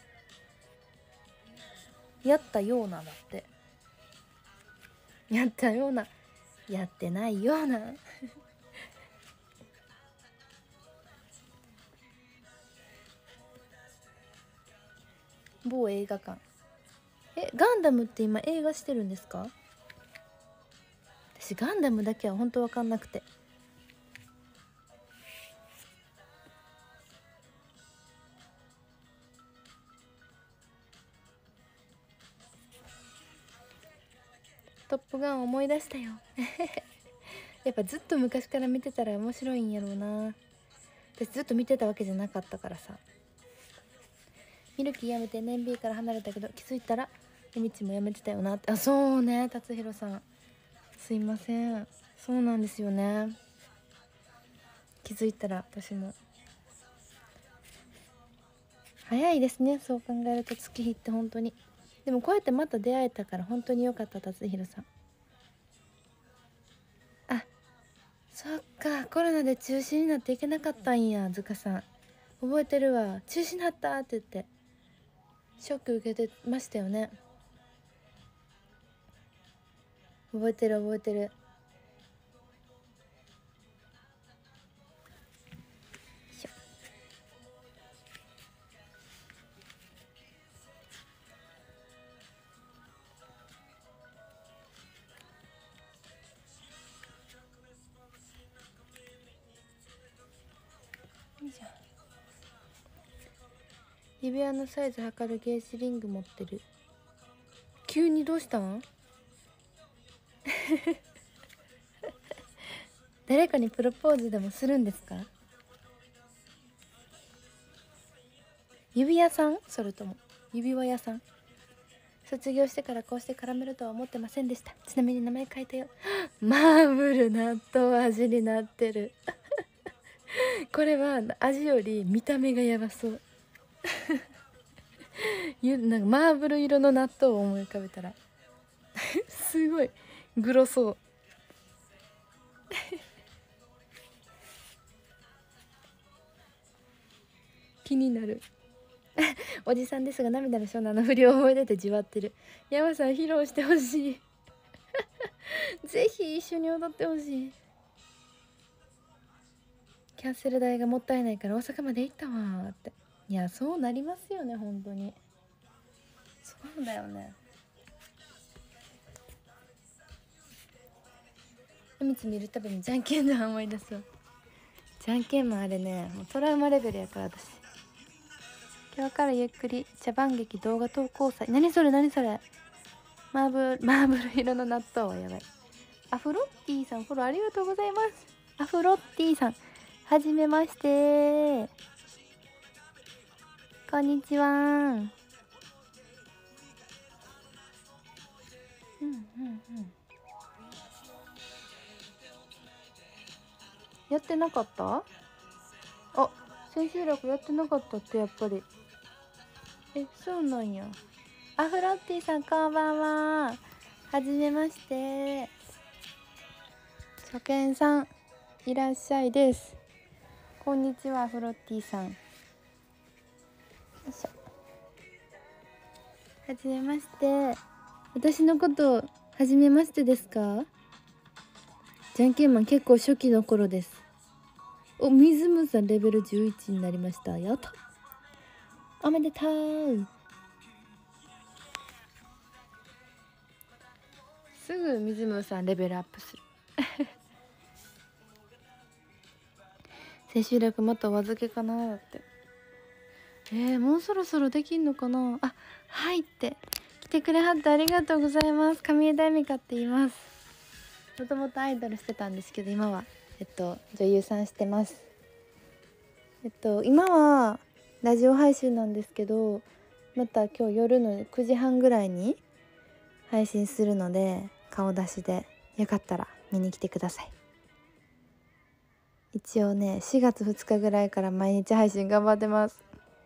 やったようなだって。やったような、やってないような某映画館。ガンダムって今映画してるんですか？私ガンダムだけは本当分かんなくて。トップガン思い出したよやっぱずっと昔から見てたら面白いんやろうな。私ずっと見てたわけじゃなかったからさ。ミルキーやめて年 B から離れたけど気づいたらえみちもやめてたよなって。あ、そうね、達弘さんすいません。そうなんですよね。気づいたら私も。早いですね、そう考えると月日って本当に。でもこうやってまた出会えたから本当に良かった。達弘さん、あ、そっか、コロナで中止になっていけなかったんや。ずかさん覚えてるわ、中止になったって言ってショック受けてましたよね。覚えてる覚えてる。 指輪のサイズ測るゲージリング持ってる。急にどうしたん？誰かにプロポーズでもするんですか？指輪さん？それとも指輪屋さん？卒業してからこうして絡めるとは思ってませんでした。ちなみに名前変えたよ。マーブル納豆味になってる。これは味より見た目がやばそう。なんかマーブル色の納豆を思い浮かべたらすごいグロそう。気になる。おじさんですが涙の湘南の不良を思い出てじわってる。山さん披露してほしい。ぜひ一緒に踊ってほしい。キャンセル代がもったいないから大阪まで行ったわーって。いやそうなりますよね、本当にそうだよね。海つ見るたびにじゃんけんの思い出そう。じゃんけんもあれね、もうトラウマレベルやから私。今日からゆっくり茶番劇動画投稿祭。何それ何それ。マーブル色の納豆はやばい。アフロッティさんフォローありがとうございます。アフロッティさんはじめまして、こんにちは。うんうんうん。やってなかった？あ、千秋楽やってなかったって。やっぱりそうなんや。アフロッティさんこんばんは。はじめまして。初見さんいらっしゃいです。こんにちは、アフロッティさん。よいしょ。はじめまして。私のことはじめましてですか？じゃんけんマン結構初期の頃です。お、みずむさんレベル11になりました。やった、おめでとう。すぐみずむさんレベルアップする。千秋楽またお預けかな。だってもうそろそろできんのかな。あ、はいって来てくれはってありがとうございます。上枝恵美香って言います。もともとアイドルしてたんですけど今は女優さんしてます。今はラジオ配信なんですけど、また今日夜の9時半ぐらいに配信するので、顔出しでよかったら見に来てください。一応ね4月2日ぐらいから毎日配信頑張ってます。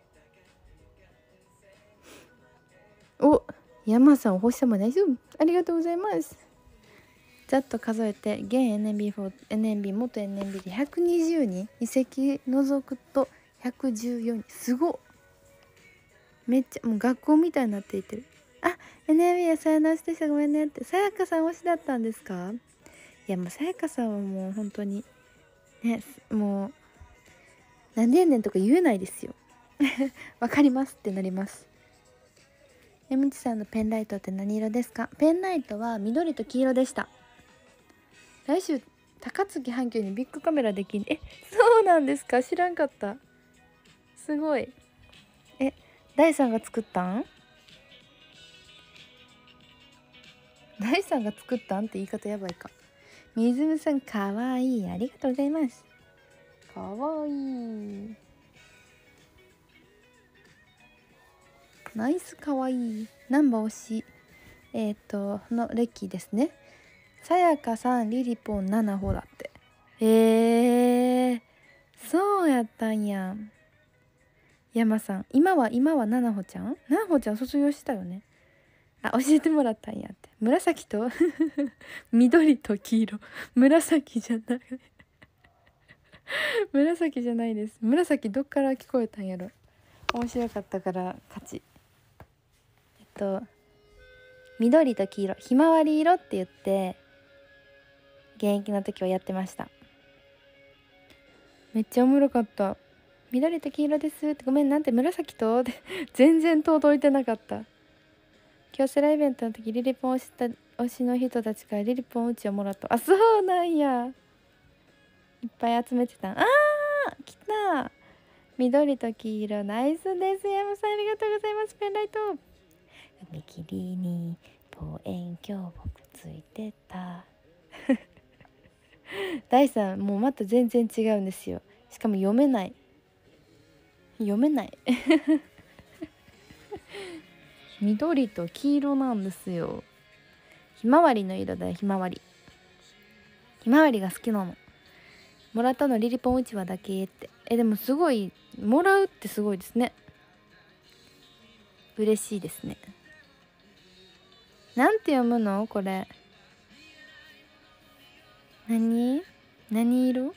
お、山さんお星様ナイス、ありがとうございます。ざっと数えて現 NMB4 元 NMB で120人、移籍除くと114人。すごっ、めっちゃもう学校みたいになっていってる。あ、 NMB やさよならしてしたごめんねって。さやかさん推しだったんですか？いやもうさやかさんはもう本当にね、もうなんでやねんとか言えないですよ。わかりますってなります。えみちさんのペンライトって何色ですか？ペンライトは緑と黄色でした。来週高槻阪急にビッグカメラできん。そうなんですか？知らんかった。すごい。大さんが作ったん？大さんが作ったんって言い方やばいか。みずむさんかわいい、ありがとうございます。かわいい、ナイスかわいい。ナンバー推しのレッキーですね。さやかさん、リリポン、ナナホだって。そうやったんや。山さん、今はナナホちゃん卒業したよね。あ、教えてもらったんやって。紫と緑と黄色。紫じゃない紫じゃないです。紫どっから聞こえたんやろ。面白かったから勝ち。緑と黄色、ひまわり色って言って現役の時はやってました。めっちゃおもろかった。緑と黄色ですって、ごめんなんて紫とって全然届いてなかった。京セライベントの時リリポン推しの人たちからリリポンうちをもらった。あ、そうなんや。いっぱい集めてた。来た。 緑と黄色ナイスです。山さんありがとうございます。ペンライト踏切に望遠鏡僕ついてた第3もうまた全然違うんですよ。しかも読めない緑と黄色なんですよ。ひまわりの色だよ。ひまわりが好きなの。もらったのリリポンうちわだけって。でもすごい、もらうってすごいですね。嬉しいですね。なんて読むのこれ。何色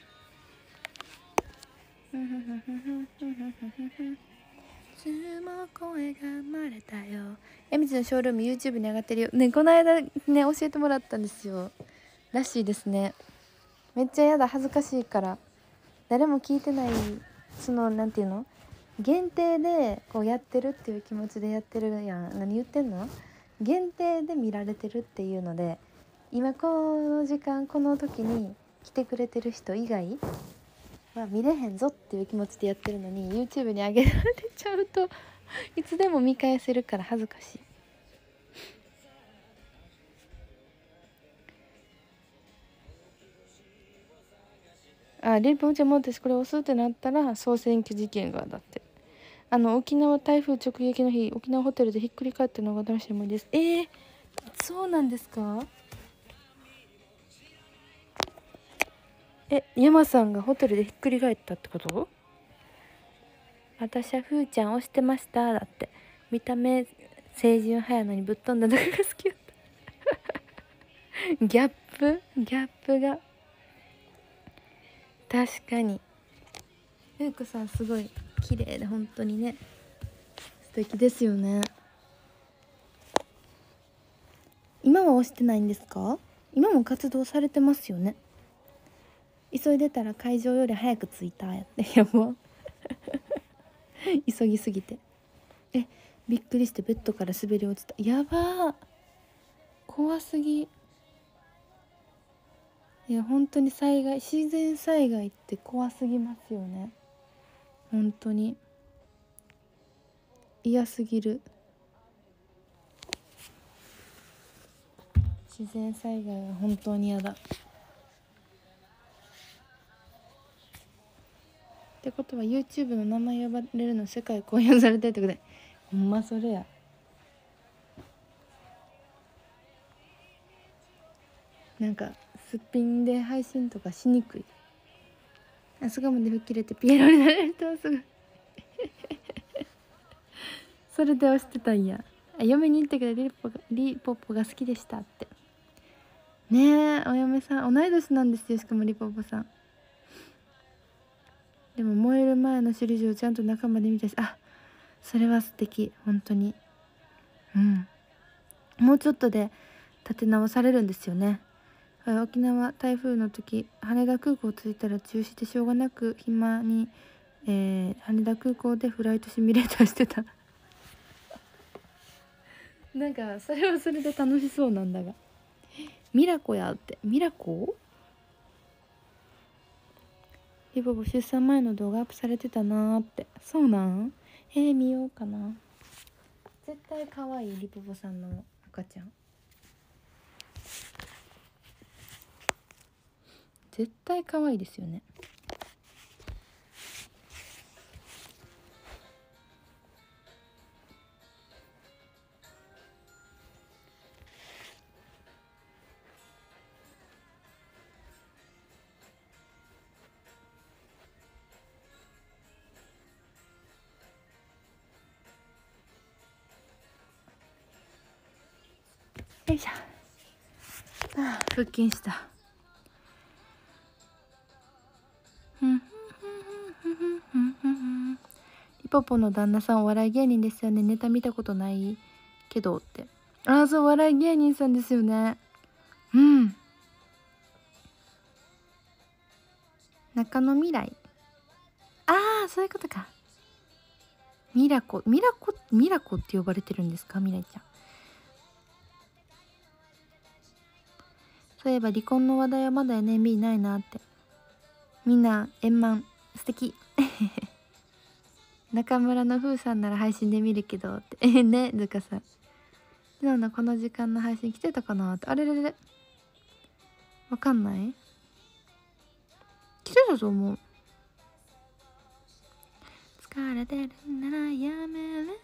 も声が生まれたよ。えみつのショールーム YouTube に上がってるよね。この間ね教えてもらったんですよ。らしいですね。めっちゃやだ、恥ずかしいから。誰も聞いてない、そのなんていうの、限定でこうやってるっていう気持ちでやってるやん。何言ってんの。限定で見られてるっていうので、今この時間この時に来てくれてる人以外は見れへんぞっていう気持ちでやってるのに YouTube に上げられちゃうといつでも見返せるから恥ずかしい。リリポンちゃんも私これ押すってなったら総選挙事件がだって。沖縄台風直撃の日、沖縄ホテルでひっくり返ったのが楽しい思いです。そうなんですか。山さんがホテルでひっくり返ったってこと。私はふーちゃん押してましただって。見た目清純派やのにぶっ飛んだのが好きだったギャップが確かに。ゆうこさんすごい綺麗で本当にね、素敵ですよね。今は押してないんですか。今も活動されてますよね。急いでたら会場より早く着いたやって。やば急ぎすぎてびっくりしてベッドから滑り落ちた。やばー、怖すぎ。いや本当に自然災害って怖すぎますよね。本当に嫌すぎる。自然災害は本当に嫌だ。ってことは YouTube の名前呼ばれるの世界公表されてるってことで、ほんまそれや。なんかすっぴんで配信とかしにくい。あそこまで吹っ切れてピエロになれる人はすぐそれで押してたんや。嫁に行ったけどリポポが好きでしたってね。お嫁さん同い年なんですよ。しかもリポポさんでも燃える前の首里城をちゃんと仲間で見たし、それは素敵本当に。もうちょっとで立て直されるんですよね。沖縄台風の時羽田空港着いたら中止でしょうがなく暇に、羽田空港でフライトシミュレーターしてたなんかそれはそれで楽しそうなんだが、ミラコやって。ミラコリボボ出産前の動画アップされてたなーって。そうなん。見ようかな。絶対可愛いリボボさんの赤ちゃん絶対可愛いですよね。よいしょ。腹筋した。リポポの旦那さんお笑い芸人ですよね。ネタ見たことないけどって。そう、お笑い芸人さんですよね。中野未来。そういうことか。ミラコって呼ばれてるんですか、未来ちゃん。そういえば離婚の話題はまだ NMB ないなって。みんな円満素敵中村のふうさんなら配信で見るけどってね、ずかさん昨日のこの時間の配信来てたかなって。あれれれわかんない。来てたと思う。疲れてるならやめれば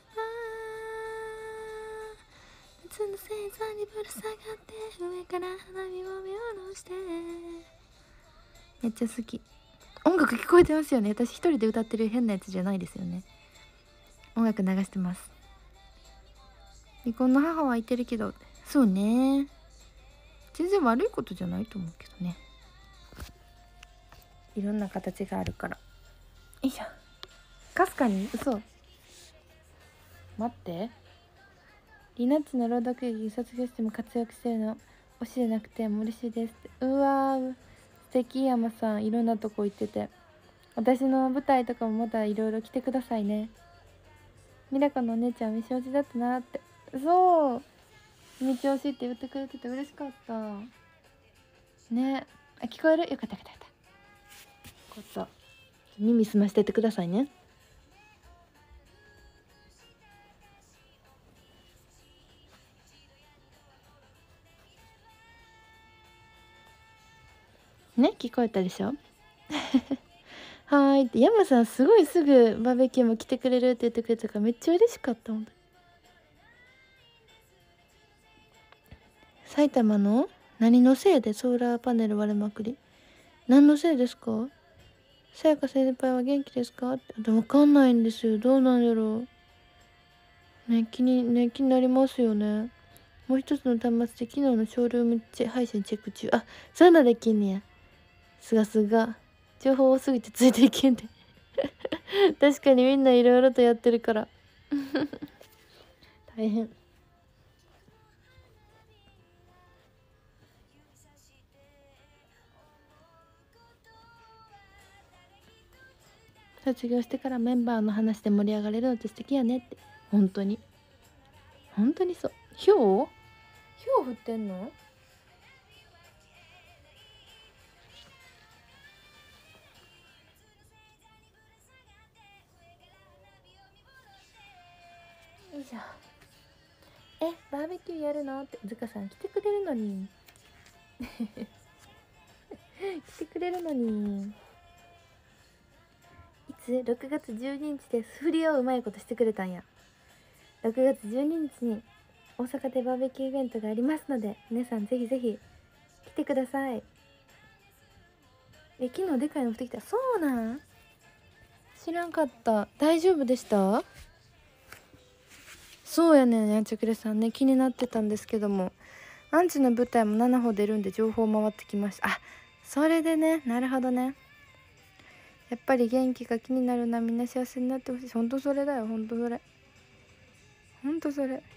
夏の星座にぶら下がって上から花火を見下ろしてめっちゃ好き。音楽聞こえてますよね。私一人で歌ってる変なやつじゃないですよね。音楽流してます。離婚の母は言ってるけど、そうね、全然悪いことじゃないと思うけどね。いろんな形があるから。よいしょ。かすかに嘘。待って、リナッツの朗読劇卒業しても活躍してるの推しじゃなくても嬉しいですって。うわー素敵。山さんいろんなとこ行ってて、私の舞台とかもまたいろいろ来てくださいね。ミラコのお姉ちゃん未承知だったなって。そう道推しって言ってくれてて嬉しかったね。あ、聞こえる。よかったよかったよかった。耳澄ましててくださいね。ね、聞こえたでしょはーいって。山さんすごいすぐバーベキューも来てくれるって言ってくれたからめっちゃ嬉しかった。本当に。埼玉の何のせいでソーラーパネル割れまくり。何のせいですか。さやか先輩は元気ですかって。分かんないんですよ。どうなんやろうね。気になりますよね。もう一つの端末で昨日のショールーム配信チェック中。あ、そういうのできんねや。すがすが情報多すぎてついていけんで確かにみんないろいろとやってるから大変。卒業してからメンバーの話で盛り上がれるのって素敵やねって。本当に本当にそう。ひょう降ってんの。よいしょ。バーベキューやるのって。ずかさん来てくれるのに来てくれるのに。いつ6月12日で振りをうまいことしてくれたんや。6月12日に大阪でバーベキューイベントがありますので、皆さんぜひぜひ来てください。昨日でかいの降ってきた。そうなん、知らんかった。大丈夫でした。そうやねん、やんちゃくれさんね、気になってたんですけども、アンチの舞台も7歩出るんで情報回ってきました。あ、それでね、なるほどね。やっぱり元気が気になるな。みんな幸せになってほしい。ほんとそれだよ。ほんとそれほんとそれ。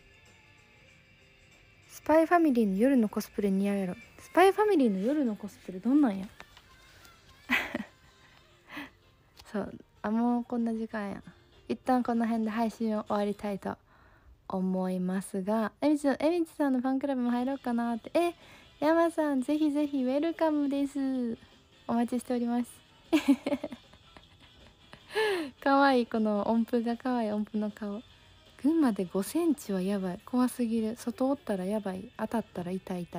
スパイファミリーの夜のコスプレ似合うやろ。スパイファミリーの夜のコスプレどんなんやそう、あ、もうこんな時間や。一旦この辺で配信を終わりたいと思いますが、えみちさんのファンクラブも入ろうかなって。山さんぜひぜひウェルカムです。お待ちしておりますかわいい、この音符がかわいい。音符の顔。群馬で5センチはやばい。怖すぎる。外おったらやばい。当たったら痛い。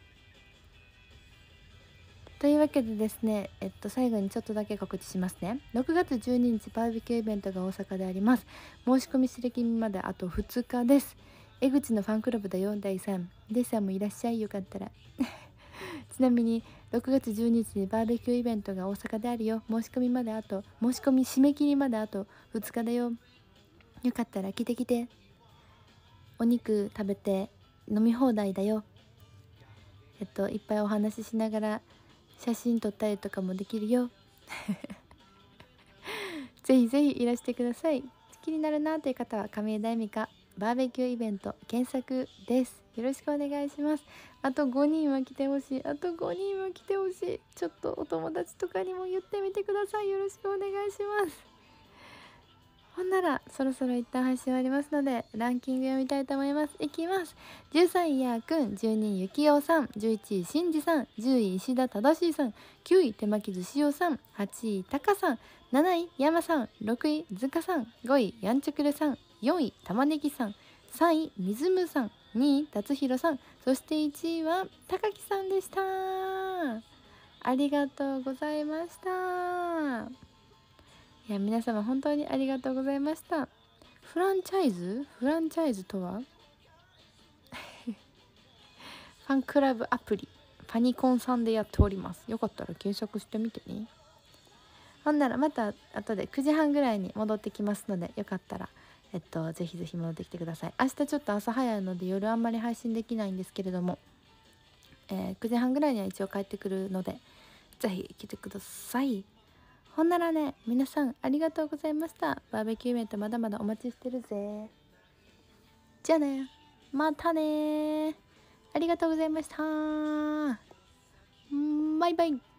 というわけでですね、最後にちょっとだけ告知しますね。6月12日バーベキューイベントが大阪であります。申し込み締め切りまであと2日です。江口のファンクラブだよ。第3デさんもいらっしゃい。よかったらちなみに6月12日にバーベキューイベントが大阪であるよ。申し込み締め切りまであと2日だよ。よかったら来て。お肉食べて飲み放題だよ。いっぱいお話ししながら写真撮ったりとかもできるよぜひぜひいらしてください。気になるなという方は亀井大美香バーベキューイベント検索です。よろしくお願いします。あと5人は来てほしい。ちょっとお友達とかにも言ってみてください。よろしくお願いします。 ほんならそろそろ一旦配信終わりますのでランキング読みたいと思います。いきます。13位やーくん、12位ゆきおさん、11位しんじさん、10位石田正さん、9位手巻きずしおさん、8位たかさん、7位山さん、6位ずかさん、5位やんちゃくるさん、4位たまねぎさん、3位みずむさん、2位たつひろさん、そして1位はたかきさんでした。ありがとうございました。いや皆様本当にありがとうございました。フランチャイズとはファンクラブアプリファニコンさんでやっております。よかったら検索してみてね。ほんならまた後で9時半ぐらいに戻ってきますので、よかったらぜひぜひ戻ってきてください。明日ちょっと朝早いので夜あんまり配信できないんですけれども、9時半ぐらいには一応帰ってくるのでぜひ来てください。ほんならね、皆さんありがとうございました。バーベキューイベントまだまだお待ちしてるぜ。じゃあね、またね、ありがとうございました。バイバイ。